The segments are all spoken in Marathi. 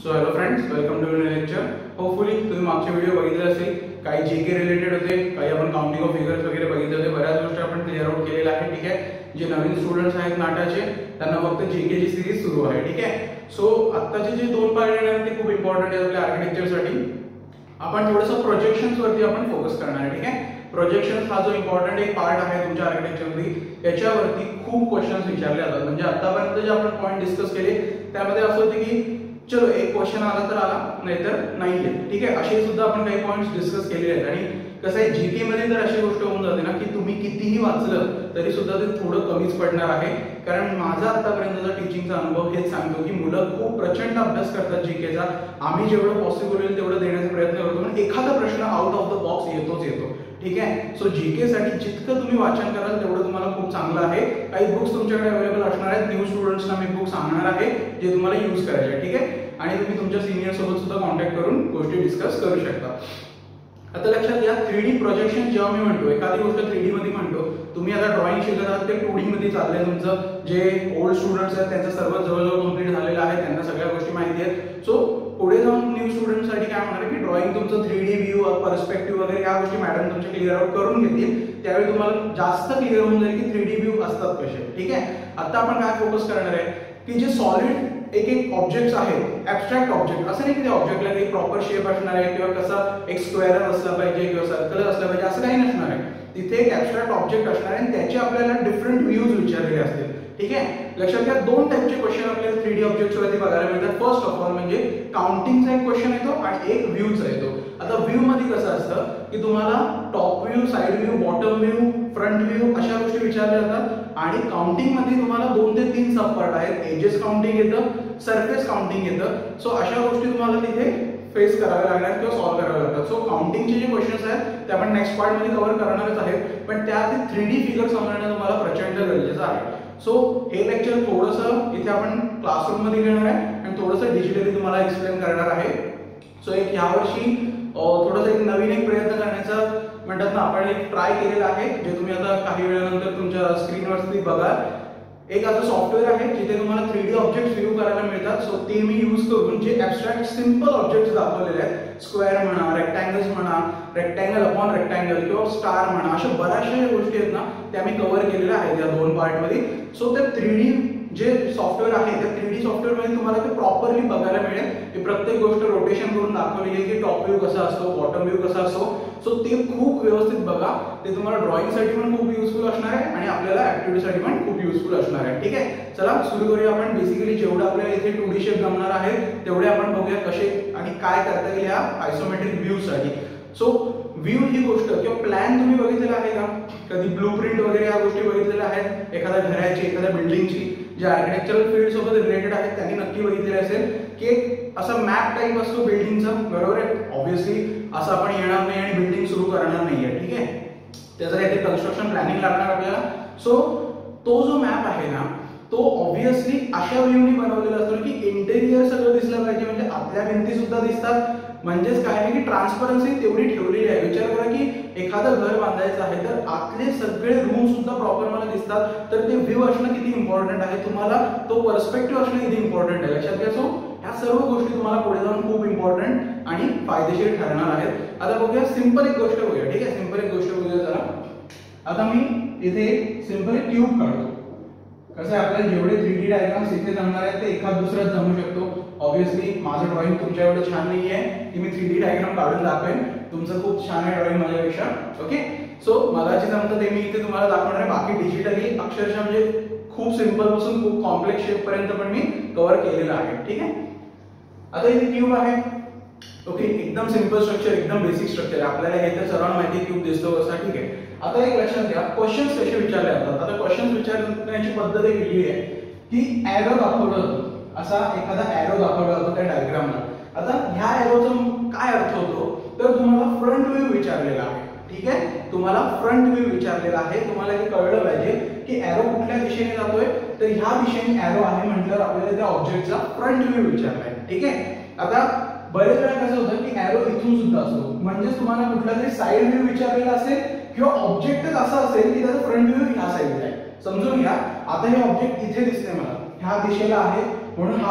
So hello friends, welcome to new lecture. Hopefully तुम्ही मागचे व्हिडिओ बघितले असतील. काही जीके रिलेटेड होते, काही आपण काउंटिंग ऑफ फिगर्स वगैरे बघितले होते. बऱ्याच गोष्टी आपण क्लिअर आउट केलेल्या आहे. ठीक आहे, जे नवीन स्टुडंट्स आहेत नाटाचे त्यांना फक्त जीकेची सिरीज सुरू आहे. ठीक आहे, सो आत्ताचे जे दोन पार्ट येणार ते खूप इम्पॉर्टंट आहेत आपल्या आर्किटेक्चरसाठी. आपण थोडंसं प्रोजेक्शन्स वरती आपण फोकस करणार आहे. ठीक आहे, प्रोजेक्शन्स हा जो इम्पॉर्टंट एक पार्ट आहे तुमच्या आर्किटेक्चरमध्ये, याच्यावरती खूप क्वेश्चन्स विचारले जातात. म्हणजे आतापर्यंत जे आपण पॉईंट डिस्कस केले त्यामध्ये असं होते की चलो एक क्वेश्चन आला तर आला, नाहीतर नाहीये. ठीक आहे, असे सुद्धा आपण काही पॉइंट्स डिस्कस केलेले आहेत. आणि कसं आहे, जीके मध्ये तर अशी गोष्ट होऊन जाते ना की तुम्ही कितीही वाचलं तरी सुद्धा ते थोडं कमीच पडणार आहे. कारण माझा आतापर्यंतचा टीचिंगचा अनुभव हेच सांगतो की मुलं खूप प्रचंड अभ्यास करतात जीकेचा. आम्ही जेवढं पॉसिबल होईल तेवढं देण्याचा प्रयत्न करतो, पण एखादा प्रश्न आउट ऑफ द बॉक्स येतोच येतो. ठीक आहे, सो जीके साठी जितकं तुम्ही वाचन कराल तेवढं तुम्हाला खूप चांगलं आहे. काही बुक्स तुमच्याकडे अवेलेबल असणार आहेत. न्यू स्टुडंट्सना मी बुक सांगणार आहे जे तुम्हाला यूज करायचे. ठीक आहे, आणि तुम्ही तुमच्या सिनियर सोबत सुद्धा कॉन्टॅक्ट करून गोष्टी डिस्कस करू शकता. आता लक्षात घ्या, 3D प्रोजेक्शन जेव्हा मी म्हणतो, एखादी गोष्ट 3D मध्ये म्हणतो, तुम्ही आता ड्रॉइंग शिकत आहात ते 2D मध्ये चाललंय तुमचं. जे ओल्ड स्टुडंट्स आहेत त्यांचं सर्व जवळजवळ कंप्लीट झालेलं आहे, त्यांना सगळ्या गोष्टी माहिती आहेत. सो पुढे जाऊन न्यू स्टुडंटसाठी काय म्हणणार की ड्रॉइंग तुमचं 3D व्ह्यू, पर्स्पेक्टिव्ह वगैरे या गोष्टी मॅडम तुमच्या क्लिअर आउट करून घेतील. त्यावेळी तुम्हाला जास्त क्लिअर होऊन जाईल की 3D व्ह्यू असतात कसे. ठीक आहे, आता आपण काय फोकस करणार आहे की जे सॉलिड एक एक ऑब्जेक्ट्स आहेत, ऍब्स्ट्रॅक्ट ऑब्जेक्ट, असं नाही की त्या ऑब्जेक्टला काही प्रॉपर शेप असणार आहे किंवा कसा एक स्क्वेअर असला पाहिजे किंवा सर्कल असला पाहिजे असं काही नसणार आहे. तिथे एक ऍब्स्ट्रॅक्ट ऑब्जेक्ट असणार आहे आणि त्याचे आपल्याला डिफरंट व्ह्यूज विचारलेले असतील. ठीक आहे, लक्षात घ्या, दोन टाइपचे क्वेश्चन आपल्याला 3D ऑब्जेक्ट्स वरती बघायला मिळतात. फर्स्ट ऑफ ऑल म्हणजे काउंटिंगचा एक क्वेश्चन येतो आणि एक व्ह्यूचा येतो. आता व्ह्यू मध्ये कसं असतं की तुम्हाला top view, side view, bottom view, front view अशा गोष्टी विचारल्या जातात. आणि काउंटिंग मध्ये तुम्हाला 2 ते 3 सब पार्ट आहेत. एजेस काउंटिंग येतं, सरफेस काउंटिंग येतं. सो अशा गोष्टी तुम्हाला तिथे फेस कराव्या लागणार किंवा सॉल्व्ह कराव्या लागतात. सो काउंटिंगचे जे क्वेश्चन्स आहेत ते आपण नेक्स्ट पार्ट मध्ये कव्हर करणारच आहेत, पण त्यात 3D फिगर समजणं तुम्हाला प्रचंड गरजेचं आहे. सो हे लेक्चर थोडंसं इथे आपण क्लासरूम मध्ये घेणार आहे आणि थोडंसं डिजिटली तुम्हाला एक्सप्लेन करणार आहे. सो एक यावर्षी थोडंसं एक नवीन एक प्रयत्न करण्याचा म्हणतात ना, आपण एक ट्राय केलेला आहे, जे तुम्ही आता काही वेळानंतर तुमच्या स्क्रीनवरती बघाल. एक असं सॉफ्टवेअर आहे जिथे तुम्हाला 3D ऑब्जेक्ट्स व्ह्यू करायला मिळतात. सो ते मी यूज करून जे ऍब्स्ट्रॅक्ट सिंपल ऑब्जेक्ट्स दाखवलेले आहेत, स्क्वेअर म्हणा, रेक्टँगल्स म्हणा, रेक्टँगल अपॉन रेक्टँगल किंवा स्टार म्हणा, अशा बऱ्याचशा गोष्टी आहेत ना त्या मी कव्हर केलेल्या आहेत या 2 पार्ट मध्ये. सो त्या 3D जे सॉफ्टवेअर आहे त्या 3D सॉफ्टवेअर मध्ये तुम्हाला ते प्रॉपरली बघायला मिळेल की प्रत्येक गोष्ट रोटेशन करून दाखवली आहे की टॉप व्ह्यू कसा असतो, बॉटम व्ह्यू कसा असतो. सो ते खूप व्यवस्थित बघा. ते तुम्हाला ड्रॉइंग साठी पण खूप युजफुल असणार आहे आणि आपल्याला ऍक्टिव्हिटी साठी पण खूप युजफुल असणार आहे. ठीक आहे, चला सुरू करूया आपण. बेसिकली जेवढं आपल्याला इथे 2D शेप जमणार आहे तेवढे आपण बघूया कसे आणि काय करता येईल या आयसोमेट्रिक व्ह्यू साठी. सो व्ह्यू ही गोष्ट किंवा प्लॅन तुम्ही बघितलेला आहे का? कधी ब्लूप्रिंट वगैरे या गोष्टी बघितलेल्या आहेत एखाद्या घराची, एखाद्या बिल्डिंगची, जे आर्किटेक्चरल फील्ड सोबत रिलेटेड आहेत त्यांनी नक्की बघितलेले असेल की एक असा मॅप टाईप असतो बिल्डिंगचा. बरोबर आहे, ऑब्व्हियसली असं आपण येणार नाही आणि बिल्डिंग सुरू करणार नाहीये. ठीक आहे, त्याचं काहीतरी कन्स्ट्रक्शन प्लॅनिंग लागणार आपल्याला. सो तो जो मॅप आहे ना तो ऑब्व्हियसली अशा व्ह्यूनी बनवलेला असतो की इंटेरियर सगळं दिसलं पाहिजे, म्हणजे आतल्या भिंती सुद्धा दिसतात. म्हणजेच काय आहे की ट्रान्सपरन्सी तेवढी ठेवलेली आहे. विचार करा की एखादं घर बांधायचं आहे तर आतले सगळे रूम सुद्धा प्रॉपर मला दिसतात, तर ते व्ह्यू असणं किती इम्पॉर्टंट आहे, तुम्हाला तो पर्स्पेक्टिव्ह असणं किती इम्पॉर्टंट आहे. लक्षात घ्या. सो ह्या सर्व गोष्टी तुम्हाला पुढे जाऊन खूप इम्पॉर्टंट आणि फायदेशीर ठरणार आहेत. आता बघूया सिंपल एक गोष्ट बघूया. ठीक आहे, सिंपल एक गोष्ट बघूया जरा. आता मी इथे सिंपल एक क्यूब काढतो. कसं आहे, आपल्याला जेवढे 3D डायग्राम्स इथे जमणार आहेत ते एखाद दुसऱ्यात जमू शकतो. ऑब्व्हियसली माझं ड्रॉइंग तुमच्या एवढं छान नाही आहे की मी 3D डायग्राम काढून दाखवेन. तुमचं खूप छान आहे ड्रॉइंग माझ्यापेक्षा. ओके, सो मला जे जमतं ते मी इथे तुम्हाला दाखवणार आहे. बाकी डिजिटली अक्षरशः म्हणजे खूप सिंपल पासून खूप कॉम्प्लेक्स शेप पर्यंत पण मी कव्हर केलेलं आहे. ठीक आहे, आता इथे क्यूब आहे. ओके, एकदम सिंपल स्ट्रक्चर, एकदम बेसिक स्ट्रक्चर. आपल्याला हे तर सर्वांना माहिती क्यूब दिसतो कसा. ठीक आहे, आता एक लक्षात घ्या, क्वेश्चन्स कसे विचारले जातात. आता क्वेश्चन्स विचारण्याची पद्धत एक वेगळी आहे की ॲरो दाखवला जातो, असा एखादा ॲरो दाखवला जातो त्या डायग्रामला. आता ह्या ॲरोचा काय अर्थ होतो, तर तुम्हाला फ्रंट व्ह्यू विचारलेला आहे. ठीक आहे, तुम्हाला फ्रंट व्ह्यू विचारलेला आहे. तुम्हाला हे कळलं पाहिजे की ॲरो कुठल्या दिशेने जातोय, तर ह्या दिशेने ॲरो आहे म्हटल्यावर आपल्याला त्या ऑब्जेक्टचा फ्रंट व्ह्यू विचारलाय. ठीक आहे, आता बरेच वेळा कसं होतं की ॲरो इथून सुद्धा असतो, म्हणजे तुम्हाला कुठला तरी साइड व्ह्यू विचारलेला असेल किंवा ऑब्जेक्टच असा असेल की त्याचा फ्रंट व्ह्यू ह्या साईडला आहे. समजून घ्या, आता हे ऑब्जेक्ट इथे दिसते मला, ह्या दिशेला आहे म्हणून हा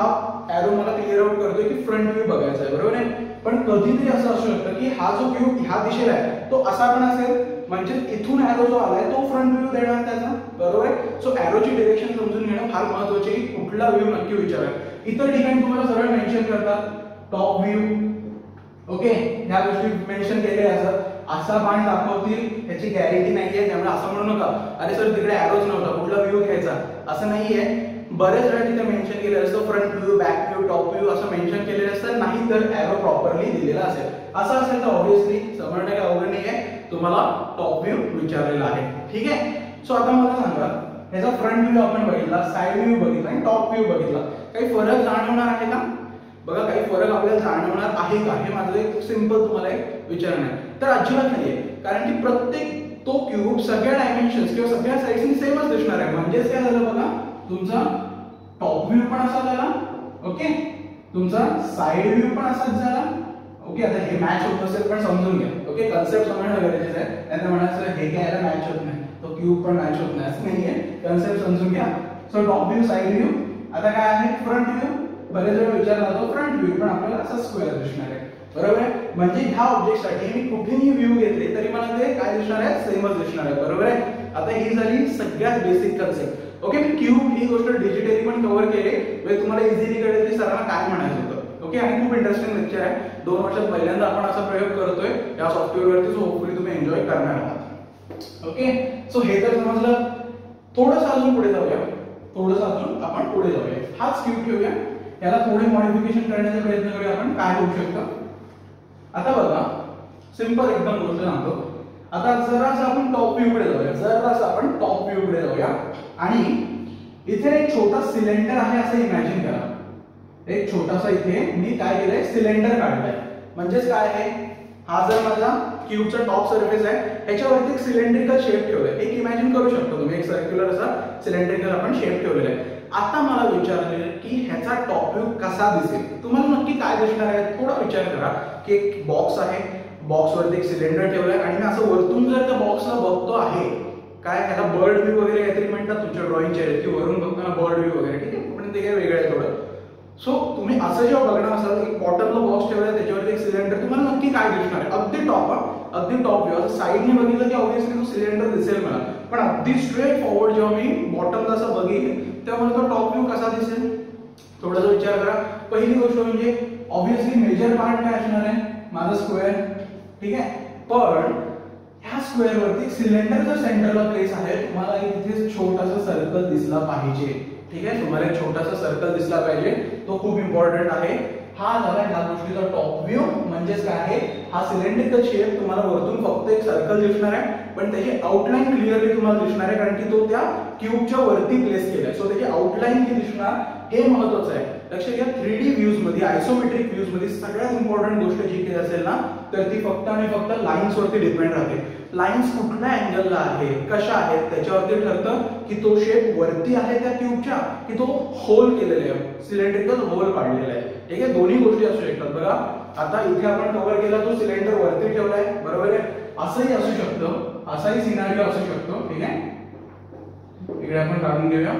एरो मला क्लिअर आउट करतोय की फ्रंट व्ह्यू बघायचा आहे, बरोबर आहे. पण कधीतरी असं असू शकतं की हा जो क्यूब ह्या दिशेला आहे तो असा पण असेल, म्हणजे इथून एरो जो आलाय तो फ्रंट व्ह्यू देणार त्याचा, बरोबर आहे. सो एरोची डिरेक्शन समजून घेणं फार महत्त्वाचे आहे की कुठला व्ह्यू नक्की विचारा. इतर ठिकाणी तुम्हाला सरळ मेन्शन करतात टॉप व्ह्यू, ओके, ह्या गोष्टी मेन्शन केले असं. असा बाण दाखवतील ह्याची गॅरंटी नाहीये, त्यामुळे असं म्हणू नका अरे सर तिकडे एरोच नव्हता कुठला व्ह्यू घ्यायचा, असं नाहीये. बरेच वेळा तिथे मेन्शन केलेलं असतं front view, back view, top view असं मेन्शन केलेलं असतं, नाही तर एरो प्रॉपरली दिलेला असेल. असं असेल तर ऑब्व्हियसली समजणं काही अवघड नाहीये, तुम्हाला टॉप व्ह्यू विचारलेला आहे, ठीक आहे. सो आता मला सांगा ह्याचा फ्रंट व्ह्यू आपण बघितला, साइड व्ह्यू बघितला आणि टॉप व्ह्यू बघितला, काही फरक जाणवणार आहे का? बघा काही फरक आपल्याला जाणवणार आहे का, हे माझं एक सिंपल तुम्हाला एक विचारणं आहे. तर अजिबात नाहीये, कारण की प्रत्येक तो क्यूब सगळ्या डायमेन्शन्स किंवा सगळ्या साइड्सनी सेमच दिसणार आहे. म्हणजेच काय झालं बघा, तुमचा टॉप व्ह्यू पण असा झाला, ओके, तुमचा साइड व्ह्यू पण असाच झाला, ओके. आता हे मॅच होत असेल पण समजून घ्या, ओके, कन्सेप्ट समजणं गरजेचं आहे. त्यांना म्हणायचं हे काय याला मॅच होत नाही, तो क्यूब पण मॅच होत नाही, असं नाहीये, कन्सेप्ट समजून घ्या. So top view, side view. आता काय आहे फ्रंट व्ह्यू, बरेच वेळा विचारला जातो फ्रंट व्ह्यू, पण आपल्याला असा स्क्वेअर दिसणार आहे, बरोबर आहे. म्हणजे ह्या ऑब्जेक्टसाठी मी कुठेही व्ह्यू घेतले तरी मला ते काय दिसणार आहे, सेमच दिसणार आहे, बरोबर आहे. आता ही झाली सगळ्यात बेसिक कन्सेप्ट, ओके. मी क्यूब ही गोष्ट डिजिटली पण कव्हर केली, म्हणजे तुम्हाला इझिली कळेल की सरांना काय म्हणायचं होतं, ओके. आणि खूप इंटरेस्टिंग लेक्चर आहे, 2 वर्षात पहिल्यांदा आपण असा प्रयोग करतोय या सॉफ्टवेअरवरती, सो होपफुली तुम्ही एन्जॉय करणार आहात, ओके. सो हे तर समजलं. थोडंसं अजून पुढे जाऊया, थोडंसं अजून आपण पुढे जाऊया. हाच क्यूब ठेवूया, याला थोडे मॉडिफिकेशन करण्याचा प्रयत्न करूया आपण, काय होऊ शकतं. आता बघा सिंपल एकदम गोष्ट सांगतो. आता जरासं आपण टॉप व्ह्यू कडे जाऊया, जरासं आपण टॉप व्ह्यू कडे जाऊया आणि इथे एक छोटा सिलेंडर आहे असं इमॅजिन करा. एक छोटासा इथे मी काय केलंय, सिलेंडर काढलाय. म्हणजेच काय आहे, हा जर माझा क्यूबचा टॉप सरफेस आहे, ह्याच्यावरती एक सिलेंड्रिकल शेप ठेवलाय. एक इमॅजिन करू शकतो तुम्ही, एक सर्क्युलर असा सिलेंड्रिकल आपण शेप ठेवलेला आहे. आता मला विचारले की ह्याचा टॉप व्ह्यू कसा दिसेल, तुम्हाला नक्की काय दिसणार आहे, थोडा विचार करा. की एक बॉक्स आहे, बॉक्सवरती एक सिलेंडर ठेवलाय आणि मी असं वरतून जर त्या बॉक्सला बघतो आहे, काय ह्याला बर्ड व्ह्यू वगैरे काहीतरी म्हणतात तुमच्या ड्रॉइंगच्या की वरून बघताना बर्ड व्ह्यू वगैरे, ठीक आहे, पण ते काय वेगळं आहे थोडं. सो तुम्ही असं जेव्हा बघणार असाल की बॉटमला बॉक्स ठेवलाय त्याच्यावरती एक सिलेंडर, तुम्हाला नक्की काय दिसणार आहे, अगदी टॉप, अगदी टॉप व्ह्यू. असं साईडने बघितलं की ऑब्व्हियसली तो सिलेंडर दिसेल मला, पण अगदी स्ट्रेट फॉरवर्ड जेव्हा मी बॉटमला असं बघेन तेव्हा मला तो टॉप व्ह्यू कसा दिसेल, थोडासा विचार करा. पहिली गोष्ट म्हणजे ऑब्व्हियसली मेजर पार्ट काय असणार आहे, माझा स्क्वेअर, ठीक आहे. पण ह्या स्क्वेअर वरती सिलेंडर जर सेंटरला प्लेस आहे, तुम्हाला इथे छोटासा सर्कल दिसला पाहिजे, ठीक आहे. तुम्हाला एक छोटासा सर्कल दिसला पाहिजे, तो खूप इम्पॉर्टंट आहे. हा झाला ह्या गोष्टीचा टॉप व्ह्यू. म्हणजेच काय आहे, हा सिलेंड्रिकल शेप तुम्हाला वरतून फक्त एक सर्कल दिसणार आहे, पण त्याची आउटलाईन क्लिअरली तुम्हाला दिसणार आहे, कारण की तो त्या क्यूबच्या वरती प्लेस केलाय. सो त्याची आउटलाईन किती दिसणार हे महत्त्वाचं आहे. लक्षात घ्या, 3D व्ह्यूज मध्ये, आयसोमेट्रिक व्ह्यूज मध्ये सगळ्यात इम्पॉर्टंट गोष्ट जी काही असेल ना, तर ती फक्त आणि फक्त लाईन्स वरती डिपेंड राहते. लाईन्स कुठल्या अँगलला आहे, कशा आहेत त्याच्यावरती ठरतं की तो शेप वरती आहे त्या क्यूबच्या, की तो होल केलेला आहे, सिलेंड्रिकल होल पाडलेला आहे, ठीक आहे. दोन्ही गोष्टी असू शकतात. बघा आता इथे आपण कव्हर केला, तो सिलेंडर वरती ठेवलाय, बरोबर आहे. असंही असू शकतं, असाही सिनारिओ असू शकतो, ठीक आहे. इकडे आपण काढून घेऊया.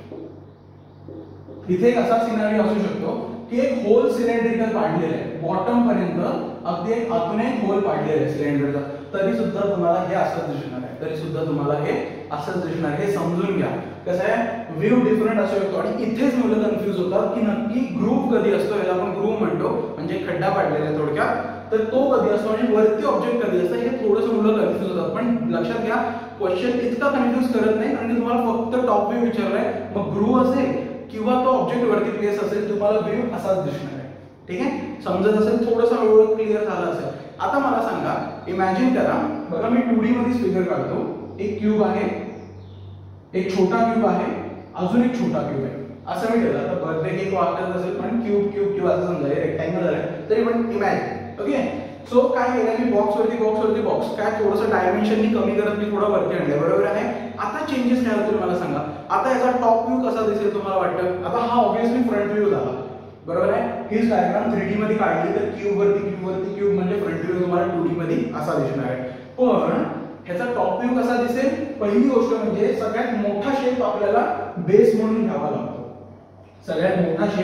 इथे एक असा सिनारिओ असू शकतो की एक होल सिलेंड्रिकल पाडलेला आहे, बॉटम पर्यंत अगदी एक आतून एक होल पाडलेला आहे सिलेंडरचा, तरी सुद्धा तुम्हाला हे असंच दिसणार आहे, तरी सुद्धा तुम्हाला हे असंच दिसणार आहे. हे समजून घ्या. कसं आहे, व्ह्यू डिफरंट असू शकतो आणि इथेच मुलं कन्फ्यूज होतात की नक्की ग्रूव्ह कधी असतो, याला आपण ग्रूव्ह म्हणतो, म्हणजे खड्डा पाडलेला आहे थोडक्यात, तर तो कधी असतो आणि वरती ऑब्जेक्ट कधी असतं, हे थोडंसं मुलं कन्फ्यूज होतात. पण लक्षात घ्या, क्वेश्चन इतका कन्फ्यूज करत नाही, आणि तुम्हाला फक्त टॉप व्ह्यू विचारलाय, मग ग्रूव्ह असेल किंवा तो ऑब्जेक्ट वरती प्लेस असेल, तुम्हाला व्ह्यू असाच दिसणार आहे, ठीक आहे. समजत असेल, थोडंसं हळूहळू क्लिअर झालं असेल. आता मला सांगा, इमॅजिन करा, बघा मी 2D मध्ये फिगर काढतो. एक क्यूब आहे, एक छोटा क्यूब आहे, अजून एक छोटा क्यूब आहे, असं मी केलं. आता बर्थडे केक वाटत असेल पण क्यूब क्यूब क्यूब असं समजा, रेक्टँगल झालं तरी पण इमॅजिन, ओके. सो काय केलं मी, बॉक्स वरती बॉक्स काय थोडंसं डायमेन्शननी कमी करत मी थोडं वरती आणलंय, बरोबर आहे. आता चेंजेस काय होतील मला सांगा. आता याचा टॉप व्ह्यू कसा दिसेल तुम्हाला वाटतं. आता हा ऑब्व्हियसली फ्रंट व्ह्यू झाला, बरोबर आहे. हीच डायग्राम 3D मध्ये काढली तर क्यूब वरती क्यूब म्हणजे फ्रंट व्ह्यू तुम्हाला 2D मध्ये असा दिसणार आहे. पण ह्याचा टॉप व्ह्यू कसा दिसेल, पहिली गोष्ट म्हणजे सगळ्यात मोठा शेप आपल्याला बेस म्हणून घ्यावा लागतो. सगळ्यात मोठा शेप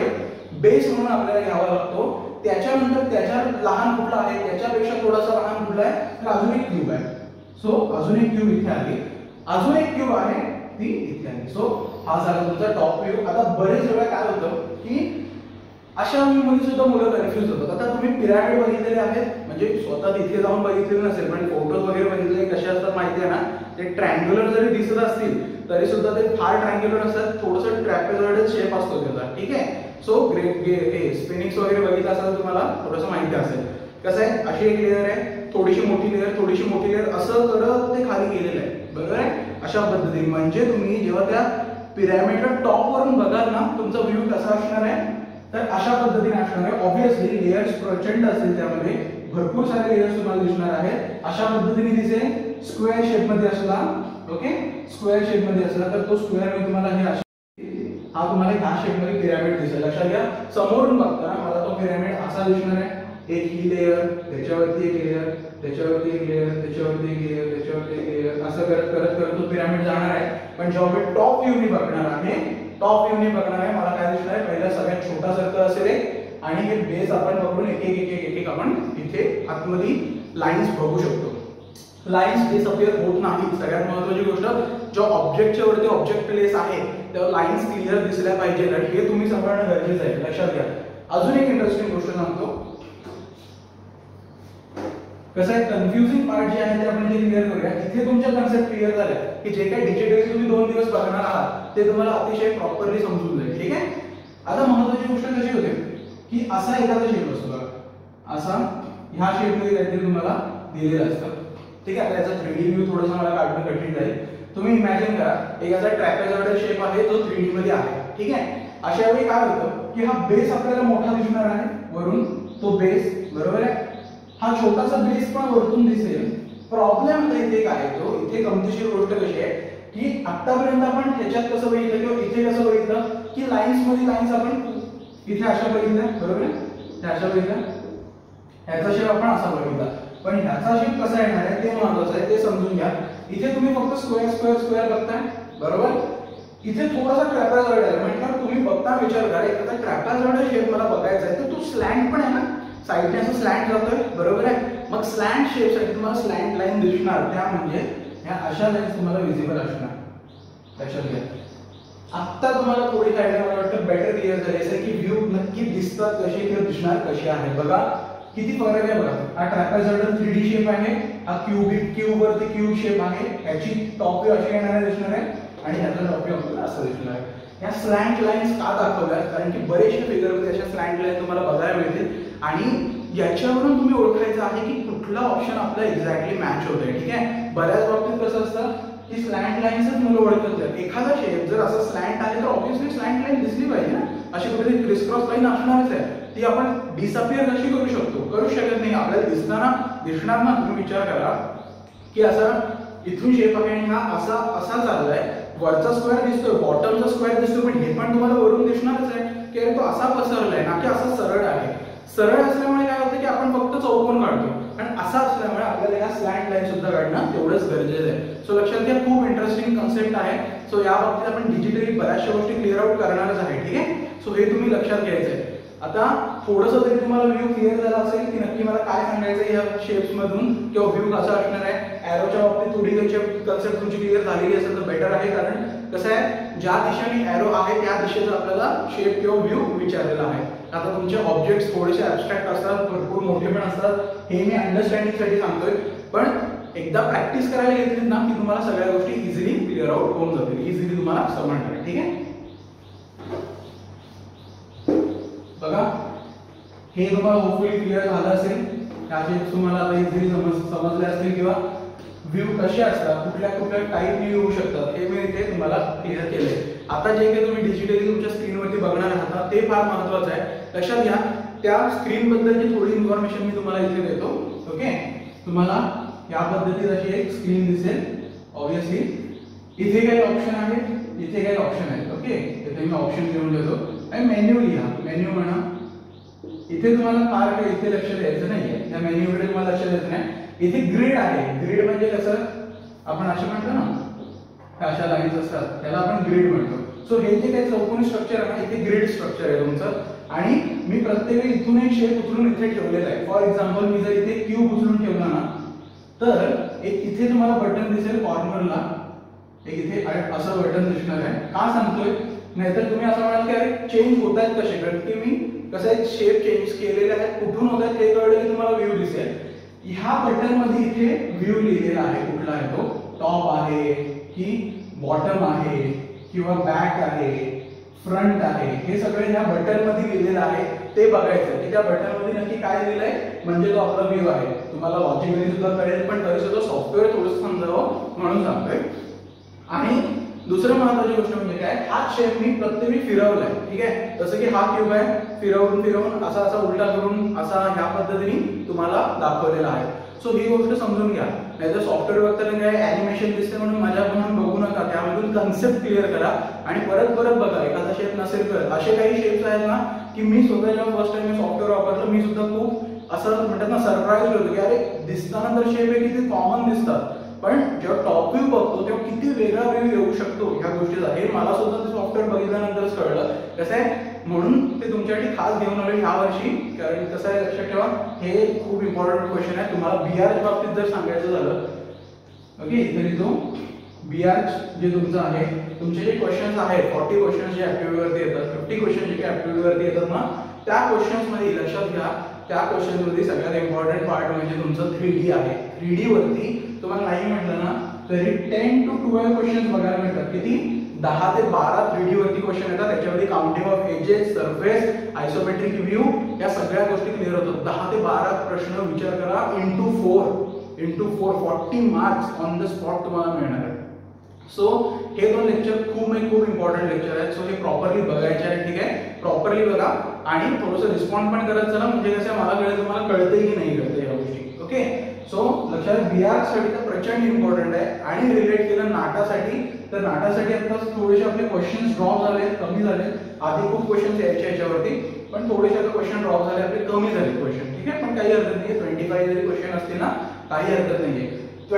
बेस म्हणून आपल्याला घ्यावा लागतो. त्याच्यानंतर त्याच्या लहान कुठला आहे, त्याच्यापेक्षा थोडासा लहान कुठला आहे, तर अजून एक क्यूब आहे. सो अजून एक क्यूब इथे आली, अजून एक क्यूब आहे ती इथे आली. सो हा झाला तुमचा टॉप व्ह्यू. आता बरेच वेळा काय होतं की अशा व्ह्यू मध्ये सुद्धा मुलं कन्फ्युज होतात. आता तुम्ही पिरामिड बघितलेले आहेत, म्हणजे स्वतः तिथे जाऊन बघितलेलं नसेल पण फोटोज वगैरे बघितले कसे असतात माहिती आहे ना, ते ट्रायंग्युलर जरी दिसत असतील तरी सुद्धा ते फार ट्रायंग्युलर असतात, थोडंसं ट्रॅपेझॉइडल शेप असतो त्याचा. ठीक आहे. सो स्फिनिक्स वगैरे बघितलं असेल तुम्हाला थोडंसं माहिती असेल. कसं आहे, अशी एक लेअर आहे, थोडीशी मोठी लेअर, थोडीशी मोठी लेअर, असं करत ते खाली गेलेलं आहे. बरोबर आहे. अशा पद्धतीने म्हणजे तुम्ही जेव्हा त्या पिरॅमिडच्या टॉप वरून बघाल ना, तुमचा व्ह्यू कसा असणार आहे, तर अशा पद्धतीने असणार आहे. ऑब्विसली लेयर्स प्रचंड असतील, त्यामध्ये भरपूर सारे लेयर्स तुम्हाला दिसणार आहेत. अशा पद्धतीने दिसेल. स्क्वेअर शेप मध्ये असला, ओके, स्क्वेअर शेप मध्ये असला तर तो स्क्वेअर मी तुम्हाला हे हा तुम्हाला ह्या शेप मध्ये पिरॅमिड दिसेल. लक्षात घ्या, समोरून बघताना मला तो पिरॅमिड असा दिसणार आहे. एक ही लेयर, त्याच्यावरती एक लेयर, त्याच्यावरती एक लेयर, त्याच्यावरती एक लेयर, त्याच्यावरती एक लेयर, असं करत करत करत तो पिरॅमिड जाणार आहे. पण जेव्हा मी टॉप व्ह्यूने बघणार आहे, टॉप व्ह्यूने बघणार आहे, मला काय दिसणार आहे, पहिला सगळ्यात छोटा सर्कल असेल आणि हे बेस आपण पकडून एक एक एक एक एक आपण इथे आतमध्ये लाईन्स बघू शकतो. लाईन्स डिसअपियर होत नाही. सगळ्यात महत्त्वाची गोष्ट, जो ऑब्जेक्टच्या वरती ऑब्जेक्ट प्लेस आहे तेव्हा लाईन्स क्लिअर दिसल्या पाहिजे, आणि हे तुम्ही सांभाळणं गरजेचं आहे. लक्षात घ्या. अजून एक इंटरेस्टिंग गोष्ट सांगतो. कसं आहे, कन्फ्युजिंग पार्ट जे आहे ते आपण जे क्लिअर करूया. इथे तुमच्या कन्सेप्ट क्लिअर झाले की जे काही डिजिटली तुम्ही 2 दिवस बघणार आहात ते तुम्हाला अतिशय प्रॉपरली समजून जाईल. ठीक आहे. आता महत्त्वाची गोष्ट कशी होते की असा एखादा शेप असतो बघा, असा ह्या शेप मध्ये काहीतरी तुम्हाला दिलेलं असतं. ठीक आहे. त्याचा 3D व्ह्यू थोडासा मला काढणं कठीण जाईल. तुम्ही इमॅजिन करा, एक असा ट्रॅपेझॉइडल शेप आहे जो 3D मध्ये आहे. ठीक आहे. अशा वेळी काय होतं की हा बेस आपल्याला मोठा दिसणार आहे वरून, तो बेस, बरोबर आहे. हा छोटासा बेस पण वरतून दिसेल. प्रॉब्लेम आता इथे काय येतो, इथे गमतीशीर गोष्ट कशी आहे की आतापर्यंत आपण ह्याच्यात कसं बघितलं किंवा इथे कसं बघितलं की लाईन्स मध्ये लाईन्स आपण इथे अशा बघितल्या, बरोबर आहे, ह्या अशा बघितल्या, ह्याचा शेप आपण असा बघितला. पण ह्याचा शेप कसा येणार आहे ते महत्त्वाचं आहे, ते समजून घ्या. इथे तुम्ही फक्त स्क्वेअर स्क्वेअर स्क्वेअर बघताय, बरोबर. इथे थोडासा ट्रॅपेझॉइड आहे, म्हणजे तुम्ही बघता विचार करा, एखादा ट्रॅपेझॉइडल शेप मला बघायचा आहे तर तो स्लॅन्ट पण आहे ना, साइडने असं स्लॅन्ट जातोय, बरोबर आहे. मग स्लॅन्ट शेप साठी तुम्हाला स्लॅन्ट लाईन दिसणार, त्या म्हणजे ह्या अशा लाईन्स तुम्हाला विजिबल असणार. लक्षात घ्या. आता तुम्हाला थोडी आयडिया मला वाटतं बेटर क्लिअर झाली असेल की व्ह्यू नक्की दिसतात कसे किंवा दिसणार कसे आहे. बघा किती फरक आहे बघा. हा ट्रॅपेझॉइडल 3D शेप आहे, हा क्यूब वरती क्यूब शेप आहे, याची टॉप व्ह्यू अशी येणार दिसणार आहे आणि ह्याचा टॉप व्ह्यू आपल्याला असं दिसणार आहे. या स्लॅन्ट लाईन्स का दाखवल्या, कारण की बरेचसे फिगर मध्ये अशा स्लॅन्ट लाईन तुम्हाला बघायला मिळतील आणि याच्यावरून तुम्ही ओळखायचं आहे की कुठला ऑप्शन आपला एक्झॅक्टली मॅच होतोय. ठीक आहे. बऱ्याच बाबतीत कसं असतं की स्लॅन्ट लाईन्सच मुलं ओळखत नाही. एखादा शेप जर असं स्लॅन्ट आहे तर ऑब्व्हियसली स्लॅन्ट लाईन दिसली पाहिजे ना, अशी कुठेतरी क्रिस क्रॉस लाईन असणारच आहे. ती आपण डिसअपियर कशी करू शकतो, करू शकत नाही. आपल्याला दिसणार ना. तुम्ही विचार करा की असा इथून शेप आहे आणि हा असा चाललाय, वरचा स्क्वेअर दिसतोय, बॉटमचा स्क्वेअर दिसतोय, पण हे पण तुम्हाला वरून दिसणारच आहे की तो असा पसरलाय ना की असा सरळ आहे. सरळ असल्यामुळे काय होतं की आपण फक्त चौकोन काढतो आणि असा असल्यामुळे आपल्याला या स्लॅन्ट लाईन सुद्धा काढणं तेवढंच गरजेचं आहे. सो लक्षात घ्या, खूप इंटरेस्टिंग कन्सेप्ट आहे. सो या बाबतीत आपण डिजिटली बऱ्याचशा गोष्टी क्लिअर आउट करणारच आहे. ठीक आहे. सो हे तुम्ही लक्षात घ्यायचं आहे. आता थोडंसं तरी तुम्हाला व्ह्यू क्लिअर झाला असेल की नक्की मला काय सांगायचं या शेप्स मधून किंवा व्ह्यू कसा असणार आहे. एरोच्या बाबतीत थोडी कन्सेप्ट तुमची क्लिअर झालेली असेल तर बेटर आहे, कारण कसं आहे, ज्या दिशेने एरो आहे त्या दिशेचा आपल्याला शेप किंवा व्ह्यू विचारलेला आहे. आता तुमचे ऑब्जेक्ट्स थोडेसे ॲब्स्ट्रॅक्ट असतात, भरपूर मोठे पण असतात, हे मी अंडरस्टँडिंग साठी सांगतोय. पण एकदा प्रॅक्टिस करायला घेतली ना की तुम्हाला सगळ्या गोष्टी इझिली क्लिअर आउट होऊन जातील, इझिली तुम्हाला समजणार आहे. ठीक आहे. बघा हे तुम्हाला होपफुली क्लिअर झालं असेल. याचे तुम्हाला आता इझिली समजले असतील किंवा व्ह्यू कसे असतात, कुठल्या कुठल्या टाईप व्ह्यू होऊ शकतात हे मी इथे तुम्हाला क्लिअर केलंय. आता जे काही तुम्ही डिजिटली तुमच्या स्क्रीनवरती बघणार आहात ते फार महत्त्वाचं आहे. लक्षात घ्या, त्या स्क्रीन बद्दलची थोडी इन्फॉर्मेशन मी तुम्हाला इथे देतो. ओके. तुम्हाला या पद्धतीत अशी एक स्क्रीन दिसेल. ऑब्वियसली इथे काही ऑप्शन आहेत, इथे काही ऑप्शन आहेत. ओके. इथे मी ऑप्शन घेऊन देतो आणि मेन्यू लिहा. मेन्यू म्हणा. इथे तुम्हाला फार काही इथे लक्ष द्यायचं नाहीये, त्या मेन्यूकडे तुम्हाला लक्ष द्यायचं नाही. इथे ग्रिड आहे. ग्रिड म्हणजे कसं, आपण असे म्हणतो ना, अशा लाईन्स असतात त्याला आपण ग्रिड म्हणतो. सो हे जे काही चौकोनी स्ट्रक्चर आहे ना, इथे ग्रिड स्ट्रक्चर आहे तुमचं. आणि मी प्रत्येक वेळी इथून एक शेप उचलून इथे ठेवलेला आहे. फॉर एक्झाम्पल मी जर इथे क्यूब उचलून ठेवला ना तर एक इथे तुम्हाला बटन दिसेल कॉर्नरला, एक इथे असं बटन दिसणार आहे. का सांगतोय, नाहीतर तुम्ही असं म्हणाल की अरे चेंज होत आहेत कसे, कारण की मी कसं आहे शेप चेंज केलेले आहेत, कुठून होत आहेत हे कळलं की तुम्हाला व्ह्यू दिसेल. ह्या बटन मध्ये इथे व्ह्यू लिहिलेला आहे, कुठला आहे तो, टॉप आहे की बॉटम आहे किंवा बॅक आहे, फ्रंट आहे, हे सगळे ह्या बटन मध्ये लिहिलेलं आहे. ते बघायचं की त्या बटन मध्ये नक्की काय लिहिलंय, म्हणजे तो आपला व्ह्यू आहे. तुम्हाला लॉजिकली सुद्धा कळेल, पण तरी सुद्धा सॉफ्टवेअर थोडंसं समजावं म्हणून सांगतोय. आणि दुसरं महत्त्वाची गोष्ट म्हणजे काय, हा शेप मी प्रत्येक वेळी फिरवलाय. ठीक आहे, जसं की हा क्यूब आहे, फिरवून फिरवून असा असा उलटा करून असा ह्या पद्धतीने तुम्हाला दाखवलेला आहे. सो ही गोष्ट समजून घ्या, नाहीतर सॉफ्टवेअर बघताना काय ॲनिमेशन दिसते म्हणून माझ्या म्हणून बघू नका. त्यामधून कन्सेप्ट क्लिअर करा आणि परत परत बघा. एखादा शेप नसेल तर असे काही शेप्स आहेत ना की मी स्वतः जेव्हा फर्स्ट टाइम सॉफ्टवेअर वापरलं मी सुद्धा खूप असं म्हणतात ना सरप्राईज होतो की अरे दिसताना तर शेप आहे किती कॉमन दिसतात, पण जेव्हा टॉप व्ह्यू बघतो तेव्हा किती वेगळा व्ह्यू येऊ शकतो ह्या गोष्टीचा, हे मला सुद्धा ते सॉफ्टवेअर बघितल्यानंतरच कळलं. कसं आहे, म्हणून ते तुमच्यासाठी खास घेऊन आलो ह्या वर्षी. कारण कसं आहे, लक्षात ठेवा हे खूप इम्पॉर्टंट क्वेश्चन आहे. तुम्हाला बीआर बाबतीत जर सांगायचं झालं, ओके, तरी तो बीआर जे तुमचं आहे, तुमचे जे क्वेश्चन्स आहेत 40 क्वेश्चन जे ऍप्टिट्यूड वरती येतात, 50 क्वेश्चन जे ऍप्टिट्यूड वरती येतात ना, त्या क्वेश्चन्स मध्ये लक्षात घ्या, त्या क्वेश्चन मध्ये सगळ्यात इम्पॉर्टंट पार्ट म्हणजे तुमचं 3D आहे. 3D वरती तुम्हाला नाही म्हटलं ना तरी 10 to 12 क्वेश्चन बघायला मिळतात. किती, 10 ते 12 3D वरती क्वेश्चन येतात. त्याच्यामध्ये counting of edges, surface, isometric view, या सगळ्या गोष्टी क्लिअर होतात. 10 ते 12 प्रश्न विचार करा, into 4 40 marks on the spot तुम्हाला मिळणार आहे. सो हे दोन लेक्चर खूप इम्पॉर्टंट लेक्चर आहेत. सो हे प्रॉपरली बघायचे आहे. ठीक आहे, प्रॉपरली बघा आणि थोडंसं रिस्पॉन्ड पण करत चला, म्हणजे कसं मला कळेल तुम्हाला कळतंय की नाही कळतंय या गोष्टी. ओके, सो लक्षात, बीआर साठी तर प्रचंड इम्पॉर्टंट आहे. आणि रिलेट केलं नाटासाठी, तर नाटासाठी आता थोडेसे आपले क्वेश्चन्स ड्रॉप झाले, कमी झाले. आधी खूप क्वेश्चन्स यायचे याच्यावरती, पण थोडेसे आता क्वेश्चन ड्रॉप झाले, आपले कमी झाले क्वेश्चन. ठीक आहे, पण काही हरकत नाही. 25 जरी क्वेश्चन असतील ना काही हरकत नाहीये.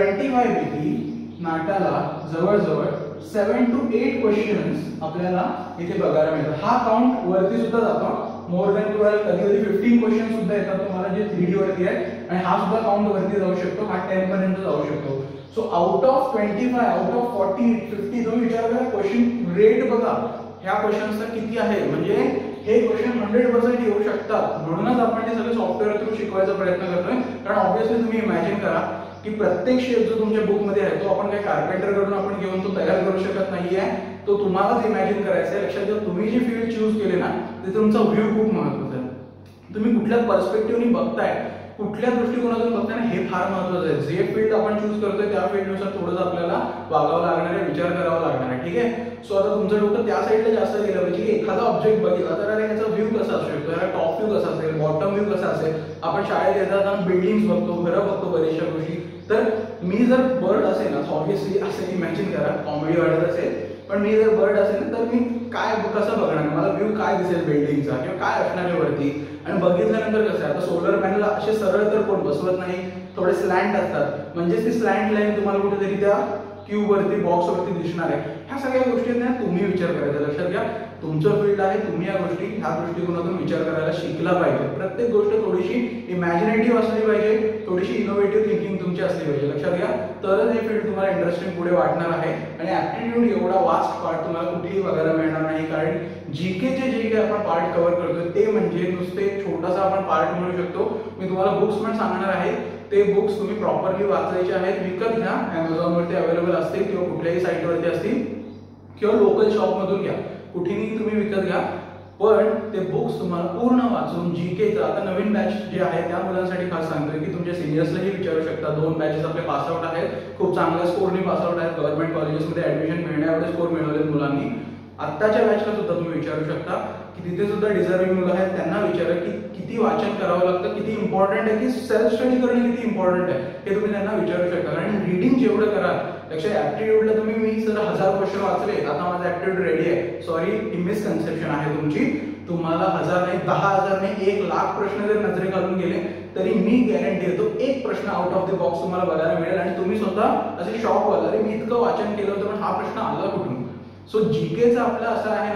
25 पैकी नाटाला जवळजवळ 7 to 8 क्वेश्चन्स आपल्याला इथे बघायला मिळतात. हा काउंट वरती सुद्धा जातो, मोर दॅन 12, कधी 15 क्वेश्चन सुद्धा येतात तुम्हाला जे 3D वरती आहे, आणि हा सुद्धा काउंट वरती जाऊ शकतो, हा 10 पर्यंत जाऊ शकतो. So out of 25, out of 40, 50 तुम्ही विचार करा क्वेश्चन रेट बघा ह्या क्वेश्चन्सचा किती आहे. म्हणजे हे क्वेश्चन 100% येऊ शकतात. म्हणूनच आपण हे सगळे सॉफ्टवेअर थ्रू शिकवायचा प्रयत्न करतोय. कारण ऑब्व्हियसली तुम्ही इमॅजिन करा की प्रत्येक शेप जो तुमच्या बुक मध्ये आहे तो आपण काही कार्पेंटर कडून आपण घेऊन तो तयार करू शकत नाहीये, तो तुम्हालाच इमॅजिन करायचा आहे. लक्षात घ्या, तुम्ही जे फील्ड चूज केले ना ते तुमचा व्ह्यू खूप महत्त्वाचा आहे. तुम्ही कुठल्या पर्स्पेक्टिव्हने बघताय, कुठल्या दृष्टिकोनातून बघताय ना, हे फार महत्त्वाचं आहे. जे फील्ड आपण चूज करतोय त्या फील्डनुसार थोडंसं आपल्याला वागावं लागणार आहे, विचार करावा लागणार आहे. ठीक आहे, सो आता तुमचं डोकं त्या साईडला जास्त गेलं पाहिजे की एखादा ऑब्जेक्ट बघितला तर अरे ह्याचा व्ह्यू कसा असू शकतो, ह्याचा टॉप व्ह्यू कसा असेल, बॉटम व्ह्यू कसा असेल. आपण शाळेत येताना बिल्डिंग्स बघतो, घरं बघतो, बऱ्याचशा गोष्टी. तर मी जर बर्ड असेल ना, ऑब्व्हियसली असं इमॅजिन करा, कॉमेडी वाटत असेल, पण मी जर बर्ड असेल ना तर मी काय कसं बघणार, मला व्ह्यू काय दिसेल बिल्डिंगचा किंवा काय असणार आहे वरती. आणि बघितल्यानंतर कसं आहे, आता सोलर पॅनल असे सरळ तर कोण बसवत नाही, थोडे स्लॅन्ट असतात. म्हणजे ती स्लॅन्ट लाईन तुम्हाला कुठेतरी त्या क्यूब वरती, बॉक्स वरती दिसणार आहे. ह्या सगळ्या गोष्टी ना तुम्ही विचार करायचा. लक्षात घ्या, तुमचं फील्ड आहे, तुम्ही या गोष्टी ह्या दृष्टिकोनातून विचार करायला शिकला पाहिजे. प्रत्येक गोष्ट थोडीशी इमॅजिनेटिव्ह असली पाहिजे, थोडीशी इनोव्हेटिव्ह थिंकिंग तुमची असली पाहिजे. लक्षात घ्या, तरच हे फील्ड तुम्हाला इंटरेस्टिंग पुढे वाटणार आहे. आणि ऍप्टिट्यूड एवढा वास्ट पार्ट तुम्हाला कुठेही बघायला मिळणार नाही. कारण जीकेचे जे काही आपण पार्ट कव्हर करतोय ते म्हणजे नुसते छोटासा आपण पार्ट म्हणू शकतो. मी तुम्हाला बुक्स पण सांगणार आहे, ते बुक्स तुम्ही प्रॉपरली वाचायचे आहेत. विकत घ्या, Amazon वरती अवेलेबल असतील किंवा कुठल्याही साईटवरती असतील किंवा लोकल शॉपमधून घ्या, कुठेही तुम्ही विकत घ्या. पण ते बुक्स तुम्हाला पूर्ण वाचून जीकेचा, आता नवीन बॅच जे आहे त्या मुलांसाठी खास सांगतोय की तुमच्या सिनियर्सलाही विचारू शकता. 2 बॅचेस आपले पासआउट आहेत, खूप चांगल्या स्कोरनी पासआउट आहेत. गव्हर्नमेंट कॉलेजेसमध्ये ऍडमिशन मिळण्याएवढे स्कोर मिळवलेत मुलांनी. आत्ताच्या बॅचला सुद्धा तुम्ही विचारू शकता की तिथे सुद्धा डिझर्विंग मुलं आहेत, त्यांना विचारा की किती वाचन करावं लागतं, किती इम्पॉर्टंट आहे, की सेल्फ स्टडी करणे किती इम्पॉर्टंट आहे हे तुम्ही त्यांना विचारू शकता. कारण रीडिंग जेवढं कराल, लक्षात ऍप्टिट्यूडला तुम्ही मी जर 1000 क्वेश्चन वाचले, आता माझा ऍप्टिट्यूड रेडी आहे. सॉरी, ही मिसकन्सेप्शन आहे तुमची. तुम्हाला 1000 नाही, 10,000 नाही, 1,00,000 प्रश्न जर नजरे घालून गेले तरी मी गॅरंटी देतो एक प्रश्न आउट ऑफ द बॉक्स तुम्हाला बघायला मिळेल आणि तुम्ही स्वतः असे शॉक व्हाल, अरे मी इतकं वाचन केलं होतं पण हा प्रश्न आला कुठून. सो जीकेचं आपलं असं आहे ना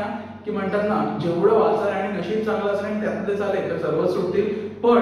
की म्हणतात ना, जेवढं वाचाल आणि नशीब चांगलं असेल आणि त्यात ते चालेल तर सर्वच सुटतील, पण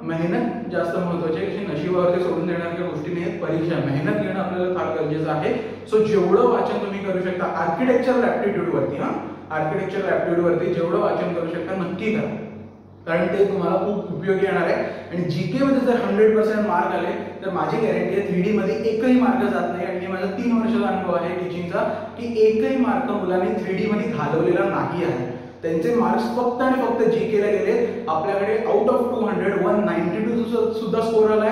मेहनत जास्त महत्त्वाची आहे. नशिबावरती सोडून देण्याच्या गोष्टी नाही आहेत. परीक्षा मेहनत घेणं आपल्याला फार गरजेचं आहे. सो जेवढं वाचन तुम्ही करू शकता आर्किटेक्चरल ॲप्टिट्यूड वरती, आर्किटेक्चरल ॲप्टिट्यूड वरती जेवढं वाचन करू शकता नक्की करा, कारण ते तुम्हाला खूप उपयोगी येणार आहे. आणि जीके मध्ये जर 100% मार्क आले तर माझी गॅरंटी आहे 3D मध्ये एकही मार्क जात नाही. आणि माझा 3 वर्षाचा अनुभव आहे टीचिंगचा की एकही मार्क मुलांनी 3D मध्ये घालवलेला नाही आहे. त्यांचे मार्क्स फक्त आणि फक्त जीके ला गेले. आपल्याकडे आउट ऑफ 200 192 सुद्धा स्कोर आलाय,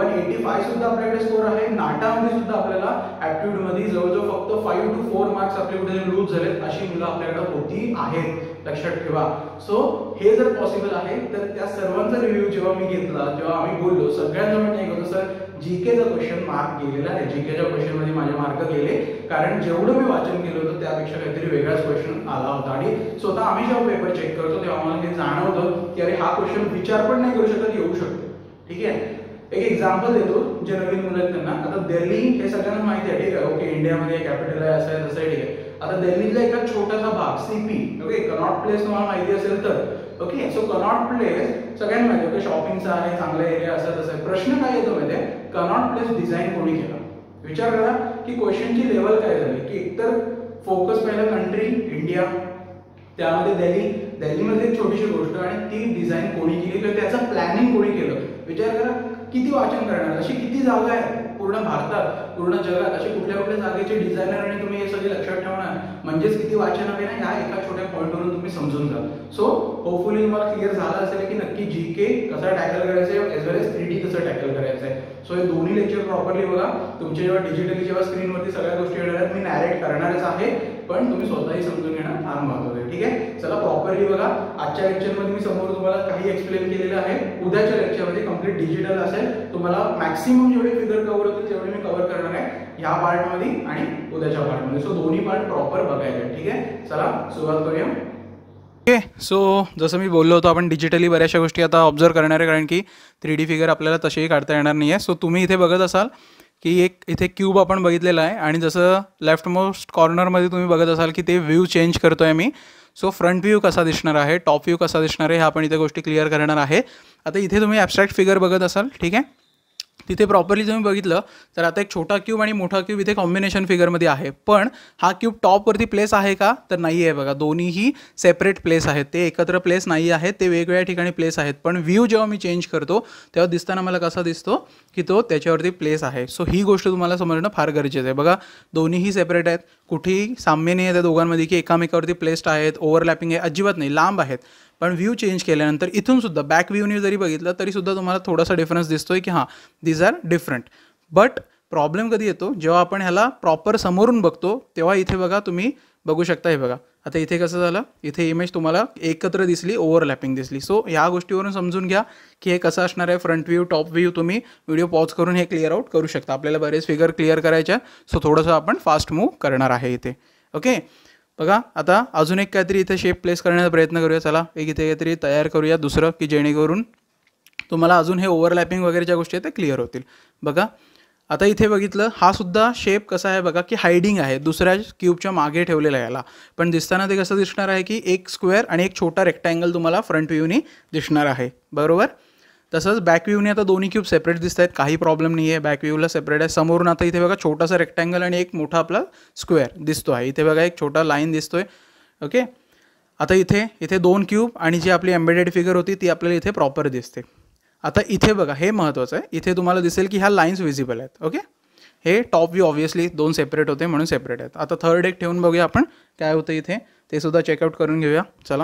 185 सुद्धा आपल्याकडे स्कोर आहे. नाटामध्ये सुद्धा आपल्याला ॲप्टिट्यूड मध्ये जवळजवळ फक्त 5 to 4 मार्क्स आपले कुठे लूज झालेत अशी मुलं आपल्याकडे होती आहेत, लक्षात ठेवा. सो हे जर पॉसिबल आहे तर त्या सर्वांचा रिव्ह्यू जेव्हा मी घेतला, जेव्हा आम्ही बोललो, सगळ्यांचं म्हणणं एक होतं सर जीकेचा क्वेश्चन मार्क गेलेला आहे, जीकेच्या क्वेश्चन मध्ये माझे मार्क गेले, कारण जेवढं मी वाचन केलं होतं त्यापेक्षा काहीतरी वेगळाच क्वेश्चन आला होता. आणि स्वतः आम्ही जेव्हा पेपर चेक करतो तेव्हा आम्हाला हे जाणवतं की अरे हा क्वेश्चन विचार पण नाही करू शकत, येऊ शकतो. ठीक आहे, एक एक्झाम्पल देतो जे नवीन मुलं आहेत त्यांना. आता दिल्ली हे सगळ्यांना माहिती आहे, ठीक आहे, ओके, इंडियामध्ये कॅपिटल आहे, असं आहे तसं आहे, ठीक आहे. आता दिल्लीचा एका छोटासा भाग सीपी, ओके, कनॉट प्लेस तुम्हाला माहिती असेल तर, ओके, सो कनॉट प्लेस सगळ्यांना माहिती, ओके, शॉपिंगचा आहे, चांगला एरिया असं तसं आहे. प्रश्न काय येतो माहिती आहे, कनॉट प्लेस डिझाईन कोणी केला? विचार करा की क्वेश्चनची लेवल काय झाली, की एकतर फोकस पहिला कंट्री इंडिया, त्यामध्ये दिल्लीमध्ये एक छोटीशी गोष्ट आणि ती डिझाईन कोणी केली किंवा त्याचं प्लॅनिंग कोणी केलं. विचार करा किती वाचन करणार, अशी किती जागा आहे पूर्ण भारतात, पूर्ण जगात, अशी कुठल्या कुठल्या जागेचे डिझायनर आणि तुम्ही हे सगळे लक्षात ठेवणार, म्हणजेच किती वाचन हवे ना, या एका छोट्या पॉईंटवरून तुम्ही समजून जाल. सो होपफुली तुम्हाला क्लिअर झालं असेल की नक्की जीके कसा टॅकल करायचं आहे एज वेल एज 3D कसं टॅकल करायचं आहे. सो हे दोन्ही लेक्चर प्रॉपरली बघा. तुमच्या जेव्हा डिजिटली जेव्हा स्क्रीनवरती सगळ्या गोष्टी येणार आहेत, मी नॅरेट करणारच आहे, पण तुम्ही स्वतःही समजून घेणं फार महत्त्वाचं आहे. ठीक आहे, चला प्रॉपरली बघा. आजच्या लेक्चरमध्ये मी समोर तुम्हाला काही एक्सप्लेन केलेलं आहे. उद्याच्या लेक्चरमध्ये कम्प्लीट डिजिटल असेल, तुम्हाला मॅक्सिमम जेवढे फिगर कव्हर होतील तेवढे मी कव्हर करणार आहे ह्या पार्टमध्ये आणि उद्याच्या पार्टमध्ये. सो दोन्ही पार्ट प्रॉपर बघायचे. ठीक आहे, चला सुरुवात करूया. ओके, सो जसं मी बोललो होतो आपण डिजिटली बऱ्याचशा गोष्टी आता ऑब्झर्व करणार आहे, कारण की 3D फिगर आपल्याला तसेही काढता येणार नाही आहे. सो तुम्ही इथे बघत असाल की एक इथे क्यूब आपण बघितलेला आहे आणि जसं लेफ्ट मोस्ट कॉर्नरमध्ये तुम्ही बघत असाल की ते व्ह्यू चेंज करतो आहे मी. सो फ्रंट व्ह्यू कसा दिसणार आहे, टॉप व्ह्यू कसा दिसणार आहे, ह्या आपण इथे गोष्टी क्लिअर करणार आहे. आता इथे तुम्ही ॲबस्ट्रॅक्ट फिगर बघत असाल, ठीक आहे, तिथे प्रॉपरली तुम्ही बघितलं तर आता एक छोटा क्यूब आणि मोठा क्यूब इथे कॉम्बिनेशन फिगरमध्ये आहे, पण हा क्यूब टॉपवरती प्लेस आहे का तर नाही आहे. बघा दोन्हीही सेपरेट प्लेस आहेत, ते एकत्र प्लेस नाही आहेत, ते वेगवेगळ्या ठिकाणी प्लेस आहेत. पण व्ह्यू जेव्हा मी चेंज करतो तेव्हा दिसताना मला कसा दिसतो की तो त्याच्यावरती प्लेस आहे. सो ही गोष्ट तुम्हाला समजणं फार गरजेचं आहे. बघा दोन्हीही सेपरेट आहेत, कुठेही साम्य नाही आहे त्या दोघांमध्ये की एकामेकावरती प्लेस्ड आहेत, ओव्हरलॅपिंग आहे, अजिबात नाही, लांब आहेत. पण व्ह्यू चेंज केल्यानंतर इथून सुद्धा बॅक व्ह्यूने जरी बघितलं तरी सुद्धा तुम्हाला थोडासा डिफरन्स दिसतोय की हां these are different. But problem कधी येतो जेव्हा आपण ह्याला प्रॉपर समोरून बघतो तेव्हा इथे बघा तुम्ही बघू शकता. हे बघा आता इथे कसं झालं, इथे इमेज तुम्हाला एकत्र दिसली, ओव्हरलॅपिंग दिसली. सो ह्या गोष्टीवरून समजून घ्या की हे कसं असणार आहे. फ्रंट व्ह्यू टॉप व्ह्यू तुम्ही व्हिडिओ पॉज करून हे क्लिअर आउट करू शकता. आपल्याला बरेच फिगर क्लिअर करायच्या, सो थोडंसं आपण फास्ट मूव्ह करणार आहे इथे. ओके, बघा आता अजून एक काहीतरी इथे शेप प्लेस करण्याचा प्रयत्न करूया. चला एक इथे काहीतरी तयार करूया दुसरं, की जेणेकरून तुम्हाला अजून हे ओव्हरलॅपिंग वगैरेच्या गोष्टी आहेत त्या क्लिअर होतील. बघा आता इथे बघितलं, हा सुद्धा शेप कसा आहे बघा की हायडिंग आहे, दुसऱ्या क्यूबच्या मागे ठेवलेला आहे याला, पण दिसताना ते कसं दिसणार आहे की एक स्क्वेअर आणि एक छोटा रेक्टँगल तुम्हाला फ्रंट व्ह्यूनी दिसणार आहे, बरोबर. तसंच बॅक व्ह्यूने आता दोन्ही क्यूब सेपरेट दिसत आहेत, काही प्रॉब्लेम नाही आहे, बॅक व्ह्यूला सेपरेट आहे. समोरून आता इथे बघा छोटासा रेक्टँगल आणि एक मोठा आपला स्क्वेअर दिसतो आहे. इथे बघा एक छोटा लाईन दिसतोय. ओके, आता इथे दोन क्यूब आणि जी आपली एम्बेडेड फिगर होती ती आपल्याला इथे प्रॉपर दिसते. आता इथे बघा हे महत्त्वाचं आहे, इथे तुम्हाला दिसेल की ह्या लाईन्स विजिबल आहेत. ओके, हे टॉप व्ह्यू ऑब्व्हियसली दोन सेपरेट होते म्हणून सेपरेट आहेत. आता थर्ड एक ठेवून बघूया आपण काय होतं इथे, ते सुद्धा चेकआउट करून घेऊया. चला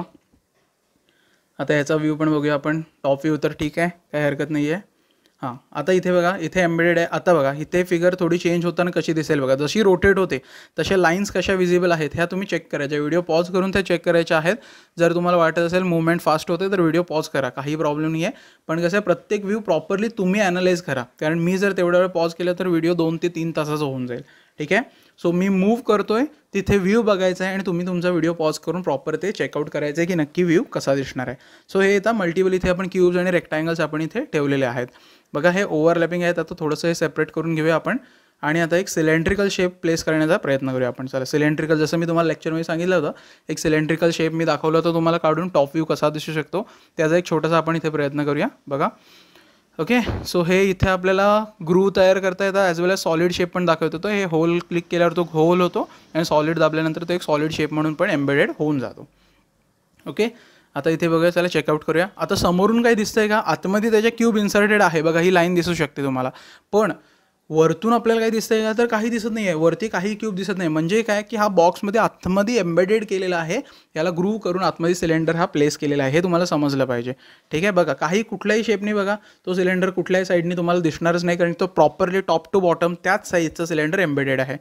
आता ह्याचा व्ह्यू पण बघूया आपण. टॉप व्ह्यू तर ठीक आहे, काही हरकत नाही आहे. हां आता इथे बघा इथे एम्बेडेड आहे. आता बघा इथे फिगर थोडी चेंज होताना कशी दिसेल बघा, जशी रोटेट होते तशा लाईन्स कशा विजिबल आहेत ह्या तुम्ही चेक करायच्या. व्हिडिओ पॉज करून त्या चेक करायच्या आहेत. जर तुम्हाला वाटत असेल मुवमेंट फास्ट होते तर व्हिडिओ पॉज करा, काही प्रॉब्लेम नाही आहे. पण कसं आहे प्रत्येक व्ह्यू प्रॉपरली तुम्ही ॲनालाइज करा, कारण मी जर तेवढ्या वेळ पॉज केलं तर व्हिडिओ 2 ते 3 तासाचा होऊन जाईल. ठीक आहे, सो मी मूव्ह करतोय तिथे व्ह्यू बघायचा आहे आणि तुम्ही तुमचा व्हिडिओ पॉज करून प्रॉपर ते चेकआउट करायचं आहे की नक्की व्ह्यू कसा दिसणार आहे. सो हे आता मल्टिपल इथे आपण क्यूब्स आणि रेक्टँगल्स आपण इथे ठेवलेले आहेत. बघा हे ओव्हरलॅपिंग आहेत. आता थोडंसं हे सेपरेट करून घेऊया आपण. आणि आता एक सिलेंड्रिकल शेप प्लेस करण्याचा प्रयत्न करूया आपण. चला सिलेंड्रिकल, जसं मी तुम्हाला लेक्चरमध्ये सांगितलं होतं, एक सिलेंड्रिकल शेप मी दाखवला होता तुम्हाला काढून टॉप व्ह्यू कसा दिसू शकतो, त्याचा एक छोटासा आपण इथे प्रयत्न करूया. बघा ओके. सो हे इथे आपल्याला ग्रूव तयार करता येतं, as well as solid shape पण दाखवत होतो. हे होल क्लिक केल्यावर तो होल होतो आणि सॉलिड दाबल्यानंतर तो एक सॉलिड शेप म्हणून पण एम्बेडेड होऊन जातो. ओके. आता इथे बघा, चला चेकआउट करूया. आता समोरून काय दिसतंय का, आतमध्ये त्याच्या क्यूब इन्सर्टेड आहे. बघा ही लाईन दिसू शकते तुम्हाला, पण वरतून आपल्याला काय दिसतंय का, तर काही दिसत नाही आहे. वरती काही क्यूब दिसत नाही. म्हणजे काय की हा बॉक्समध्ये आतमध्ये एम्बेडेड केलेला आहे, याला ग्रूव करून आतमध्ये सिलेंडर हा प्लेस केलेला आहे. हे तुम्हाला समजलं पाहिजे. ठीक आहे. बघा काही कुठल्याही शेपनी बघा तो सिलेंडर कुठल्याही साईडनी तुम्हाला दिसणारच नाही, कारण तो प्रॉपरली टॉप टू बॉटम त्याच साईजचं सिलेंडर एम्बेडेड आहे.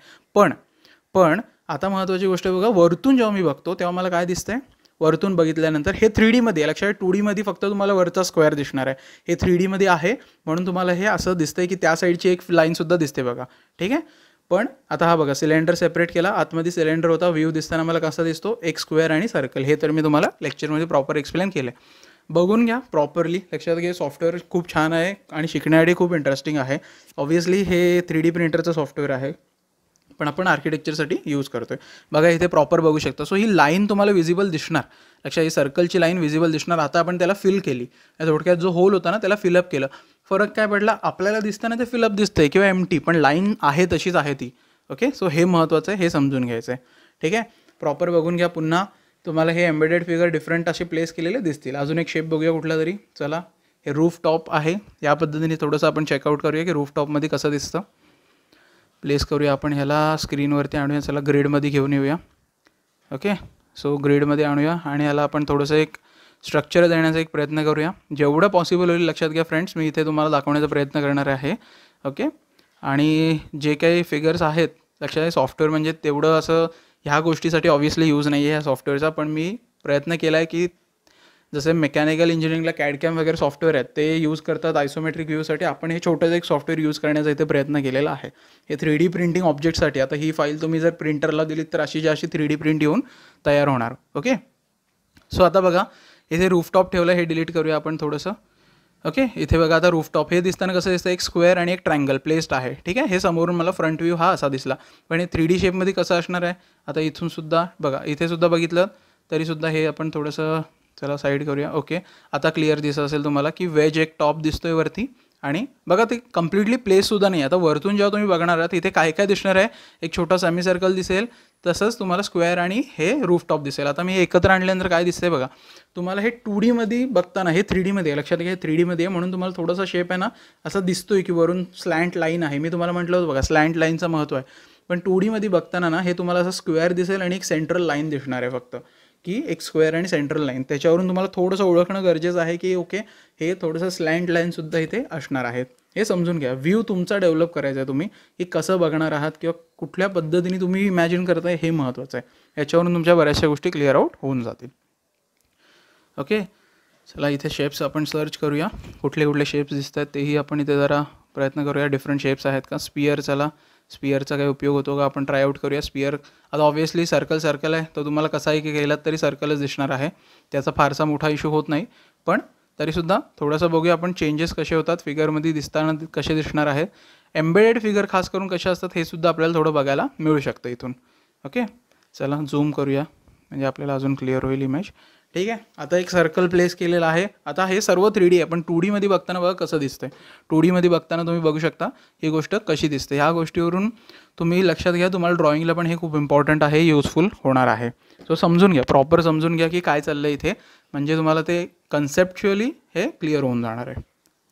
पण आता महत्त्वाची गोष्ट बघा, वरतून जेव्हा मी बघतो तेव्हा मला काय दिसतंय, वरतून बघितल्यानंतर हे 3D मध्ये, लक्षात 2D मध्ये फक्त तुम्हाला वरचा स्क्वेअर दिसणार आहे. हे 3D मध्ये आहे म्हणून तुम्हाला हे असं दिसतंय की त्या साईडची एक लाईनसुद्धा दिसते बघा. ठीक आहे. पण आता हा बघा सिलेंडर सेपरेट केला, आतमध्ये सिलेंडर होता, व्ह्यू दिसताना मला कसा दिसतो, एक स्क्वेअर आणि सर्कल. हे तर मी तुम्हाला लेक्चरमध्ये प्रॉपर एक्सप्लेन केलं आहे. बघून घ्या प्रॉपरली, लक्षात घ्या. सॉफ्टवेअर खूप छान आहे आणि शिकण्यासाठी खूप इंटरेस्टिंग आहे. ऑब्व्हियसली हे 3D प्रिंटरचं सॉफ्टवेअर आहे, पण आपण आर्किटेक्चरसाठी यूज करतोय. बघा इथे प्रॉपर बघू शकता. सो ही लाईन तुम्हाला विजिबल दिसणार, लक्षात, ही सर्कलची लाईन विजिबल दिसणार. आता आपण त्याला फिल केली, थोडक्यात जो होल होता ना त्याला फिलअप केलं. फरक काय पडला, आपल्याला दिसताना ते फिलअप दिसतंय किंवा एम्प्टी, पण लाईन आहे तशीच आहे ती. ओके. सो हे महत्त्वाचं आहे, हे समजून घ्यायचं आहे. ठीक आहे. प्रॉपर बघून घ्या. पुन्हा तुम्हाला हे एम्बेडेड फिगर डिफरंट असे प्लेस केलेले दिसतील. अजून एक शेप बघूया कुठला तरी. चला, हे रूफ टॉप आहे. या पद्धतीने थोडंसं आपण चेकआउट करूया की रूफ टॉपमध्ये कसं दिसतं. प्लेस करूया आपण ह्याला, स्क्रीनवरती आणूया. चला ग्रिडमध्ये घेऊन येऊया. ओके. सो ग्रिडमध्ये आणूया आणि ह्याला आपण थोडंसं एक स्ट्रक्चर देण्याचा एक प्रयत्न करूया, जेवढं पॉसिबल होईल. लक्षात घ्या फ्रेंड्स, मी इथे तुम्हाला दाखवण्याचा प्रयत्न करणार आहे. ओके. आणि जे काही फिगर्स आहेत, लक्षात घ्या, सॉफ्टवेअर म्हणजे तेवढं असं ह्या गोष्टीसाठी ऑब्व्हियसली यूज नाही आहे ह्या सॉफ्टवेअरचा, पण मी प्रयत्न केला आहे की जसे मेकॅनिकल इंजिनिअरिंगला कॅडकॅम वगैरे सॉफ्टवेअर आहेत ते यूज करतात आयसोमेट्रिक व्ह्यूसाठी, आपण हे छोटंसं एक सॉफ्टवेअर यूज करण्याचा इथे प्रयत्न केलेला आहे. हे 3D प्रिंटिंग ऑब्जेक्टसाठी. आता ही फाईल तुम्ही जर प्रिंटरला दिलीत तर अशी 3D प्रिंट येऊन तयार होणार. ओके. सो आता बघा इथे रूफटॉप ठेवलं, हे डिलीट करूया आपण थोडंसं. ओके. इथे बघा आता रूफटॉप हे दिसताना कसं दिसतं, एक स्क्वेअर आणि एक ट्रायंगल प्लेस्ड आहे. ठीक आहे. हे समोरून मला फ्रंट व्ह्यू हा असा दिसला, पण हे 3D शेपमध्ये कसं असणार आहे. आता इथून सुद्धा बघा, इथे सुद्धा बघितलं तरीसुद्धा हे आपण थोडंसं, चला साईड करूया. ओके. आता क्लिअर दिसत असेल तुम्हाला की वेज एक टॉप दिसतोय वरती, आणि बघा ते कम्प्लिटली प्लेससुद्धा नाही. आता वरतून जेव्हा तुम्ही बघणार आहात इथे काय काय दिसणार आहे, एक छोटा सेमी सर्कल दिसेल, तसंच तुम्हाला स्क्वेअर आणि हे रूफटॉप दिसेल. आता मी एकत्र आणल्यानंतर काय दिसतंय बघा, तुम्हाला हे 2D मध्ये बघताना हे 3D मध्ये आहे. लक्षात घ्या हे 3D मध्ये आहे म्हणून तुम्हाला थोडासा शेप आहे ना असा दिसतोय की वरून स्लँट लाईन आहे. मी तुम्हाला म्हटलं होतं बघा स्लँट लाईनचं महत्त्व आहे, पण 2D मध्ये बघताना ना हे तुम्हाला असं स्क्वेअर दिसेल आणि एक सेंट्रल लाईन दिसणार आहे फक्त, की एक स्क्वेअर आणि सेंट्रल लाईन. त्याच्यावरून तुम्हाला थोडंसं ओळखणं गरजेचं आहे की ओके हे थोडंसं स्लँट लाईनसुद्धा इथे असणार आहेत. हे समजून घ्या. व्ह्यू तुमचा डेव्हलप करायचा आहे तुम्ही, की कसं बघणार आहात किंवा कुठल्या पद्धतीने तुम्ही इमॅजिन करताय हे महत्त्वाचं आहे. याच्यावरून तुमच्या बऱ्याचशा गोष्टी क्लिअर आउट होऊन जातील. ओके. चला इथे शेप्स आपण सर्च करूया, कुठले कुठले शेप्स दिसत आहेत तेही आपण इथे जरा प्रयत्न करूया. डिफरंट शेप्स आहेत का. स्पियर, चला स्पियरचा काही उपयोग होतो का आपण ट्राय आउट करूया. स्पियर आता ऑब्व्हियसली सर्कल आहे, तो तुम्हाला कसाही केलात तरी सर्कलच दिसणार आहे, त्याचा फारसा मोठा इश्यू होत नाही. पण तरीसुद्धा थोडंसं बघूया आपण चेंजेस कसे होतात फिगरमध्ये दिसताना, कसे दिसणार आहेत. एम्बेडेड फिगर खास करून कसे असतात हे सुद्धा आपल्याला थोडं बघायला मिळू शकतं इथून. ओके. चला झूम करूया म्हणजे आपल्याला अजून क्लिअर होईल इमेज. ठीक आहे. आता एक सर्कल प्लेस केलेला आहे. आता हे सर्व 3D आहे, पण 2D मध्ये बघताना बघा कसं दिसतंय. 2D मध्ये बघताना तुम्ही बघू शकता ही गोष्ट कशी दिसते. ह्या गोष्टीवरून तुम्ही लक्षात घ्या, तुम्हाला ड्रॉइंगला पण हे खूप इम्पॉर्टंट आहे, युजफुल होणार आहे. सो समजून घ्या, प्रॉपर समजून घ्या की काय चाललं इथे, म्हणजे तुम्हाला ते कन्सेप्च्युअली हे क्लिअर होऊन जाणार आहे.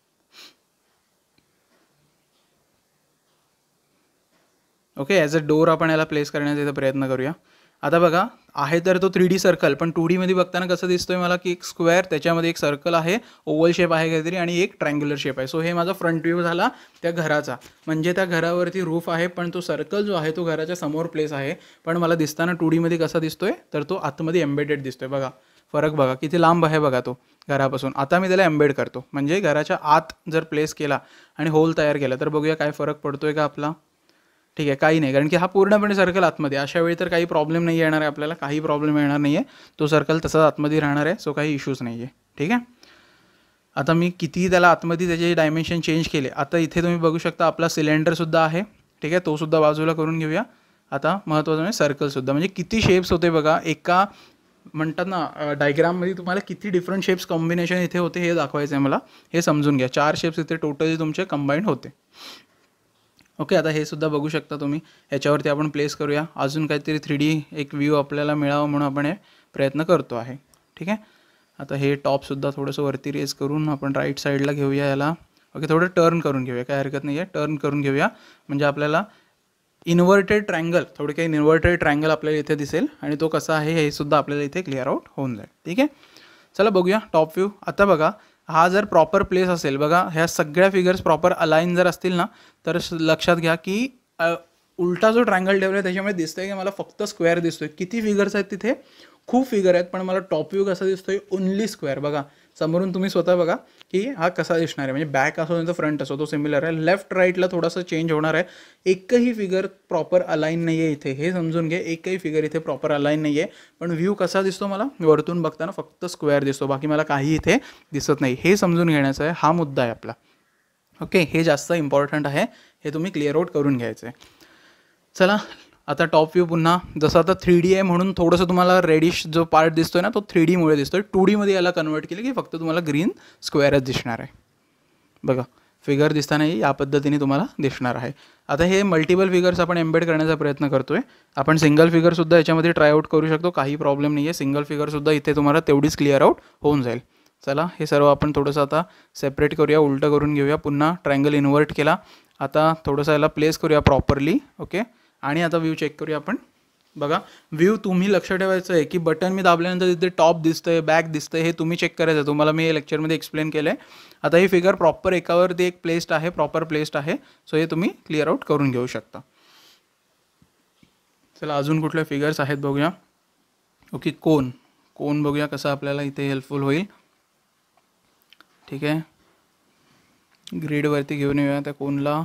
ओके. ॲज अ डोर आपण याला प्लेस करण्याचा इथं प्रयत्न करूया. आता बघा आहे तर तो 3D सर्कल, पण 2D मध्ये बघताना कसं दिसतोय मला की एक स्क्वेअर, त्याच्यामध्ये एक सर्कल आहे, ओव्हल शेप आहे काहीतरी, आणि एक ट्रायंग्युलर शेप आहे. सो हे माझा फ्रंट व्ह्यू झाला त्या घराचा, म्हणजे त्या घरावरती रूफ आहे, पण तो सर्कल जो आहे तो घराच्या समोर प्लेस आहे, पण मला दिसताना 2D मध्ये कसा दिसतोय तर तो आतमध्ये एम्बेडेड दिसतोय. बघा फरक बघा किती लांब आहे बघा तो घरापासून. आता मी त्याला एम्बेड करतो, म्हणजे घराच्या आत जर प्लेस केला आणि होल तयार केला तर बघूया काय फरक पडतोय का आपला. ठीक आहे, काही नाही, कारण की हा पूर्णपणे सर्कल आतमध्ये. अशा वेळी तर काही प्रॉब्लेम नाही येणार आहे आपल्याला, काही प्रॉब्लेम येणार नाही आहे, तो सर्कल तसाच आतमध्ये राहणार आहे. सो काही इश्यूज नाही आहे. ठीक आहे. आता मी कितीही त्याला आतमध्ये त्याचे डायमेन्शन चेंज केले. आता इथे तुम्ही बघू शकता आपला सिलेंडरसुद्धा आहे. ठीक आहे, तो सुद्धा बाजूला करून घेऊया. आता महत्त्वाचं म्हणजे सर्कलसुद्धा, म्हणजे किती शेप्स होते बघा एका म्हणतात ना डायग्राममध्ये तुम्हाला किती डिफरंट शेप्स कॉम्बिनेशन इथे होते हे दाखवायचं आहे मला, हे समजून घ्या. 4 शेप्स इथे टोटली तुमचे कंबाईंड होते. ओके, आता हे सुद्धा बघू शकता तुम्ही. ह्याच्यावरती आपण प्लेस करूया. अजून काहीतरी 3D एक व्ह्यू आपल्याला मिळावं म्हणून आपण हे प्रयत्न करतो आहे. ठीक आहे, आता हे टॉपसुद्धा थोडंसं वरती रेस करून आपण राईट साईडला घेऊया याला. ओके, थोडं टर्न करून घेऊया, काय हरकत नाही आहे, टर्न करून घेऊया. म्हणजे आपल्याला इन्व्हर्टेड ट्रायंगल, थोडे काही इन्व्हर्टेड ट्रायंगल आपल्याला इथे दिसेल आणि तो कसा आहे हे सुद्धा आपल्याला इथे क्लिअर आउट होऊन जाईल. ठीक आहे, चला बघूया टॉप व्ह्यू. आता बघा, हा जर प्रॉपर प्लेस असेल बघा, ह्या सगळ्या फिगर्स प्रॉपर अलाइन जर असतील ना, तर लक्षात घ्या की उलटा जो ट्रायंगल ठेवला आहे त्याच्यामुळे दिसतंय की मला फक्त स्क्वेअर दिसतोय. किती फिगर्स आहेत तिथे, खूप फिगर आहेत, पण मला टॉप व्ह्यू कसा दिसतोय, ओनली स्क्वेअर. बघा समोरून तुम्ही स्वतः बघा की हा कसा दिसणार आहे, म्हणजे बॅक असो नाही तर फ्रंट असो तो सिमिलर आहे. लेफ्ट राईटला थोडासा चेंज होणार आहे. एकही फिगर प्रॉपर अलाइन नाही आहे इथे, हे समजून घे. एकही फिगर इथे प्रॉपर अलाइन नाही आहे, पण व्ह्यू कसा दिसतो मला वरतून बघताना फक्त स्क्वेअर दिसतो, बाकी मला काही इथे दिसत नाही. हे समजून घेण्याचा आहे, हा मुद्दा आहे आपला. ओके, हे जास्त इम्पॉर्टंट आहे, हे तुम्ही क्लिअर आउट करून घ्यायचं आहे. चला आता टॉप व्ह्यू पुन्हा, जसं आता 3D आहे म्हणून थोडंसं तुम्हाला रेडिश जो पार्ट दिसतोय ना तो 3D मुळे दिसतोय. 2D मध्ये याला कन्वर्ट केलं की फक्त तुम्हाला ग्रीन स्क्वेअरच दिसणार आहे. बघा फिगर दिसतानाही या पद्धतीने तुम्हाला दिसणार आहे. आता हे मल्टिपल फिगर्स आपण एम्बेड करण्याचा प्रयत्न करतोय. आपण सिंगल फिगरसुद्धा याच्यामध्ये ट्रायआउट करू शकतो, काही प्रॉब्लेम नाही आहे. सिंगल फिगरसुद्धा इथे तुम्हाला तेवढीच क्लिअर आउट होऊन जाईल. चला हे सर्व आपण थोडंसं आता सेपरेट करूया, उलटं करून घेऊया. पुन्हा ट्रायंगल इन्व्हर्ट केला. आता थोडंसं याला प्लेस करूया प्रॉपरली. ओके, आणि आता व्ह्यू चेक करूया आपण. बघा व्ह्यू तुम्ही लक्ष ठेवायचं आहे की बटन मी दाबल्यानंतर तिथे टॉप दिसतंय, बॅक दिसतंय, हे तुम्ही चेक करायचं. तुम्हाला मी लेक्चरमध्ये एक्सप्लेन केलं आहे. आता ही फिगर प्रॉपर एकावरती एक प्लेस्ड आहे, प्रॉपर प्लेस्ड आहे. सो हे तुम्ही क्लिअर आउट करून घेऊ शकता. चला अजून कुठल्या फिगर्स आहेत बघूया. ओके, कोन बघूया कसं आपल्याला इथे हेल्पफुल होईल. ठीक आहे, ग्रीडवरती घेऊन येऊया त्या कोनला.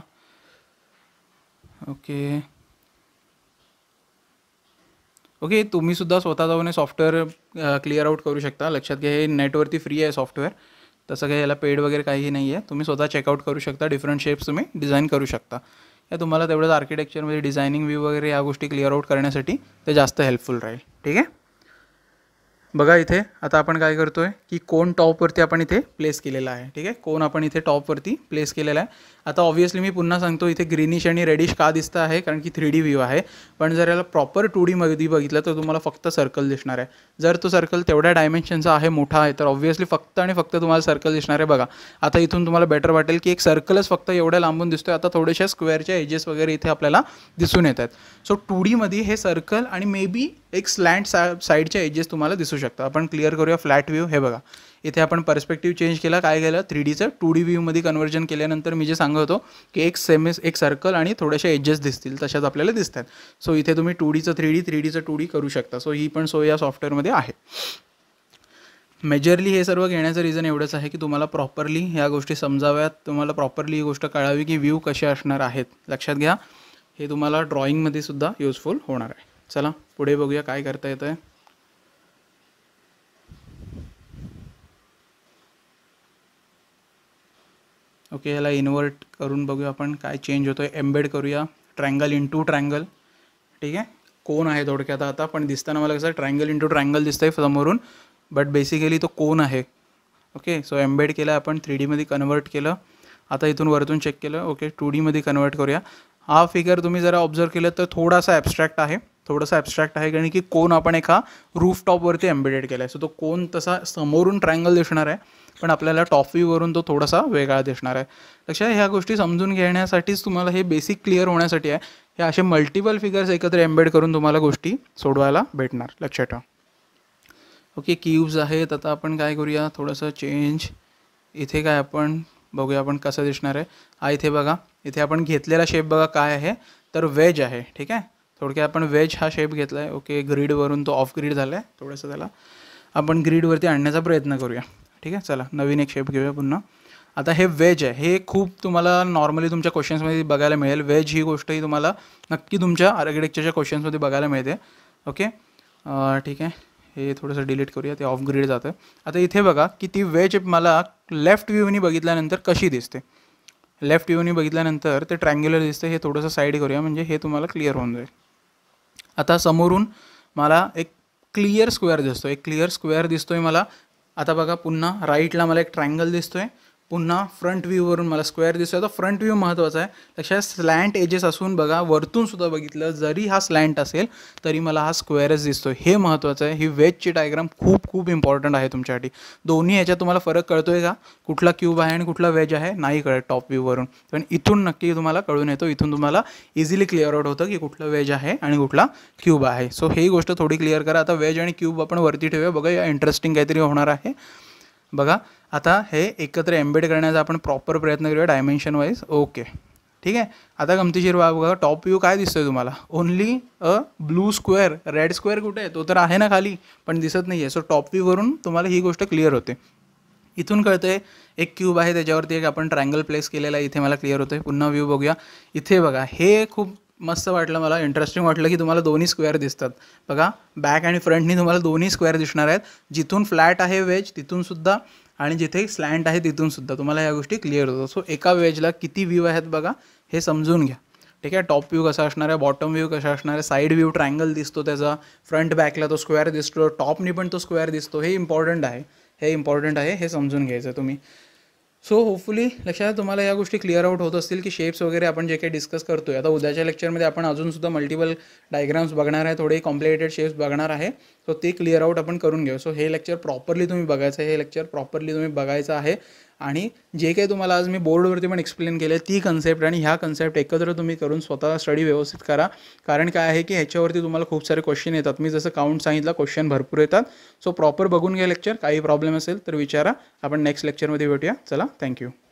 ओके, तुम्ही सुद्धा स्वतः जाऊन सॉफ्टवेअर क्लिअर आउट करू शकता. लक्षात घ्या, हे नेटवरती फ्री आहे सॉफ्टवेअर, तसं काही याला पेड वगैरे काही नाही आहे. तुम्ही स्वतः चेकआउट करू शकता. डिफरंट शेप्स तुम्ही डिझाईन करू शकता. या तुम्हाला तेवढंच आर्किटेक्चरमध्ये डिझायनिंग व्ह्यू वगैरे या गोष्टी क्लिअर आउट करण्यासाठी ते जास्त हेल्पफुल राहील. ठीक आहे, बघा इथे आता आपण काय करतोय की कोन टॉपवरती आपण इथे प्लेस केलेला आहे. ठीक आहे, कोन आपण इथे टॉपवरती प्लेस केलेला आहे. आता ऑब्व्हियसली मी पुन्हा सांगतो इथे ग्रीनिश आणि रेडिश का दिसतं आहे, कारण की 3D व्ह्यू आहे. पण जर याला प्रॉपर 2D मध्ये बघितलं तर तुम्हाला फक्त सर्कल दिसणार आहे. जर तो सर्कल तेवढ्या डायमेन्शनचा आहे, मोठा आहे, तर ऑब्व्हियसली फक्त आणि फक्त तुम्हाला सर्कल दिसणार आहे. बघा आता इथून तुम्हाला बेटर वाटेल की एक सर्कलच फक्त एवढ्या लांबून दिसतोय. आता थोड्याशा स्क्वेअरच्या एजेस वगैरे इथे आपल्याला दिसून येत आहेत. सो 2D मध्ये हे सर्कल आणि मे बी एक स्लँट साईडच्या एजेस तुम्हाला दिसू शकतात. आपण क्लिअर करूया फ्लॅट व्ह्यू. हे बघा इथे आपण पर्स्पेक्टिव्ह चेंज केला, काय केलं 3Dचं 2D व्ह्यूमध्ये कन्वर्जन केल्यानंतर मी जे सांगत होतो की एक सर्कल आणि थोड्याशा एजेस दिसतील तशाच आपल्याला दिसतात. सो इथे तुम्ही 2Dचं 3D 3Dचं 2D करू शकता. सो ही पण सोय या सॉफ्टवेअरमध्ये आहे. मेजरली हे सर्व घेण्याचं रिझन एवढंच आहे की तुम्हाला प्रॉपरली ह्या गोष्टी समजाव्यात, तुम्हाला प्रॉपरली ही गोष्ट कळावी की व्ह्यू कसे असणार आहेत. लक्षात घ्या, हे तुम्हाला ड्रॉइंगमध्ये सुद्धा युजफुल होणार आहे. चला पुढे बघूया काय करता येतं आहे. ओके, याला इन्व्हर्ट करून बघूया आपण काय चेंज होतो आहे. एम्बेड करूया ट्रायंगल इंटू ट्रायंगल. ठीक आहे, कोन आहे थोडक्यात आता, पण दिसताना मला कसं ट्रायंगल इंटू ट्रायंगल दिसतंय समोरून, बट बेसिकली तो कोन आहे. ओके, सो एम्बेड केला आपण, 3D मध्ये कन्वर्ट केलं. आता इथून वरतून चेक केलं. ओके, 2D मध्ये कन्वर्ट करूया. हा फिगर तुम्ही जरा ऑब्झर्व केलं तर थोडासा ॲब्स्ट्रॅक्ट आहे, कारण की कोन आपण एका रूफटॉपवरती एम्बेडेड केला आहे. सो तो कोन तसा समोरून ट्रायंगल दिसणार आहे, पण आपल्याला टॉप व्ह्यूवरून तो थोडासा वेगळा दिसणार आहे. लक्षात ह्या गोष्टी समजून घेण्यासाठीच तुम्हाला हे बेसिक क्लिअर होण्यासाठी आहे. हे असे मल्टिपल फिगर्स एकत्र एम्बेड करून तुम्हाला गोष्टी सोडवायला भेटणार. लक्षात ठेवा. ओके, क्यूब्स आहेत. आता आपण काय करूया, थोडंसं चेंज. इथे काय आपण बघूया आपण कसं दिसणार आहे. हा इथे बघा, इथे आपण घेतलेला शेप बघा काय आहे, तर वेज आहे. ठीक आहे, थोडक्यात आपण वेज हा शेप घेतला आहे. ओके, ग्रीडवरून तो ऑफ ग्रीड झाला आहे. थोडंसं त्याला आपण ग्रीडवरती आणण्याचा प्रयत्न करूया. ठीक आहे, चला नवीन एक शेप घेऊया पुन्हा. आता हे वेज आहे, हे खूप तुम्हाला नॉर्मली तुमच्या क्वेश्चन्समध्ये बघायला मिळेल. वेज ही गोष्ट ही तुम्हाला नक्की तुमच्या आर्किटेक्चरच्या क्वेश्चन्समध्ये बघायला मिळते. ओके, ठीक आहे, हे थोडंसं डिलीट करूया, ते ऑफ ग्रीड जातं. आता इथे बघा की ती वेज मला लेफ्ट व्ह्यूनी बघितल्यानंतर कशी दिसते. लेफ्ट व्ह्यूनी बघितल्यानंतर ते ट्रँग्युलर दिसतं, हे थोडंसं साईड करूया म्हणजे हे तुम्हाला क्लिअर होऊन जाईल. आता समोरून मला एक क्लिअर स्क्वेअर दिसतो, एक क्लिअर स्क्वेअर दिसतोय मला. आता बघा पुन्हा राईटला मला एक ट्रायंगल दिसतोय, पुन्हा फ्रंट व्ह्यूवरून मला स्क्वेअर दिसतोय. तर फ्रंट व्ह्यू महत्त्वाचा आहे. लक्षात स्लँट एजेस असून बघा वरतून सुद्धा बघितलं जरी हा स्लँट असेल तरी मला हा स्क्वेअरच दिसतोय, हे महत्त्वाचं आहे. ही वेजची डायग्राम खूप खूप इम्पॉर्टंट आहे तुमच्यासाठी. दोन्ही ह्याच्यात तुम्हाला फरक कळतोय का, कुठला क्यूब आहे आणि कुठला वेज आहे, नाही कळत टॉप व्ह्यूवरून, पण इथून नक्की तुम्हाला कळून येतो. इथून तुम्हाला इझिली क्लिअर आउट होतं की कुठलं वेज आहे आणि कुठला क्यूब आहे. सो ही गोष्ट थोडी क्लिअर करा. आता वेज आणि क्यूब आपण वरती ठेवूया, बघा या इंटरेस्टिंग काहीतरी होणार आहे. बघा आता हे एकत्र एम्बेड करण्याचा आपण प्रॉपर प्रयत्न करूया डायमेन्शन वाईज. ओके ठीक आहे. आता गमतीशीर बघा टॉप व्ह्यू काय दिसतोय तुम्हाला, only a blue square. Red square कुठे आहे, तो तर आहे ना खाली पण दिसत नाही आहे. सो टॉप व्ह्यूवरून तुम्हाला ही गोष्ट क्लिअर होते. इथून कळतंय एक क्यूब आहे त्याच्यावरती एक आपण ट्रायंगल प्लेस केलेला आहे, इथे मला क्लिअर होतं. पुन्हा व्ह्यू बघूया. इथे बघा हे खूप मस्त वाटलं मला, इंटरेस्टिंग वाटलं की तुम्हाला दोन्ही स्क्वेअर दिसतात. बघा बॅक आणि फ्रंटनी तुम्हाला दोन्ही स्क्वेअर दिसणार आहेत. जिथून फ्लॅट आहे वेज तिथूनसुद्धा आणि जिथे स्लँट आहे तिथूनसुद्धा तुम्हाला या गोष्टी क्लिअर होतात. सो एका वेजला किती व्ह्यू आहेत बघा हे समजून घ्या. ठीक आहे. टॉप व्ह्यू कसा असणार आहे, बॉटम व्ह्यू कसा असणार आहे, साईड व्ह्यू ट्रायंगल दिसतो त्याचा, फ्रंट बॅकला तो स्क्वेअर दिसतो, टॉपनी पण तो स्क्वेअर दिसतो. हे इम्पॉर्टंट आहे, हे इम्पॉर्टंट आहे, हे समजून घ्यायचं तुम्ही. सो होपफुली लक्षात तुम्हाला या गोष्टी क्लिअर आउट होत असतील की शेप्स वगैरे आपण जे काही डिस्कस करतोय. आता उद्याच्या लेक्चरमध्ये आपण अजूनसुद्धा मल्टिपल डायग्राम्स बघणार आहे, थोडे कॉम्प्लिकेटेड शेप्स बघणार आहे. सो ते क्लिअर आउट आपण करून घेऊ. सो हे लेक्चर प्रॉपरली तुम्ही बघायचं आहे, हे लेक्चर प्रॉपरली तुम्ही बघायचं आहे. आणि जे काही तुम्हाला आज मी बोर्डवरती पण एक्सप्लेन केलं ती कन्सेप्ट आणि ह्या कन्सेप्ट एकत्र तुम्ही करून स्वतः स्टडी व्यवस्थित करा. कारण काय आहे की ह्याच्यावरती तुम्हाला खूप सारे क्वेश्चन येतात. मी जसं काउंट सांगितलं क्वेश्चन भरपूर येतात. सो प्रॉपर बघून घ्या लेक्चर. काही प्रॉब्लेम असेल तर विचारा. आपण नेक्स्ट लेक्चरमध्ये भेटूया. चला, थँक्यू.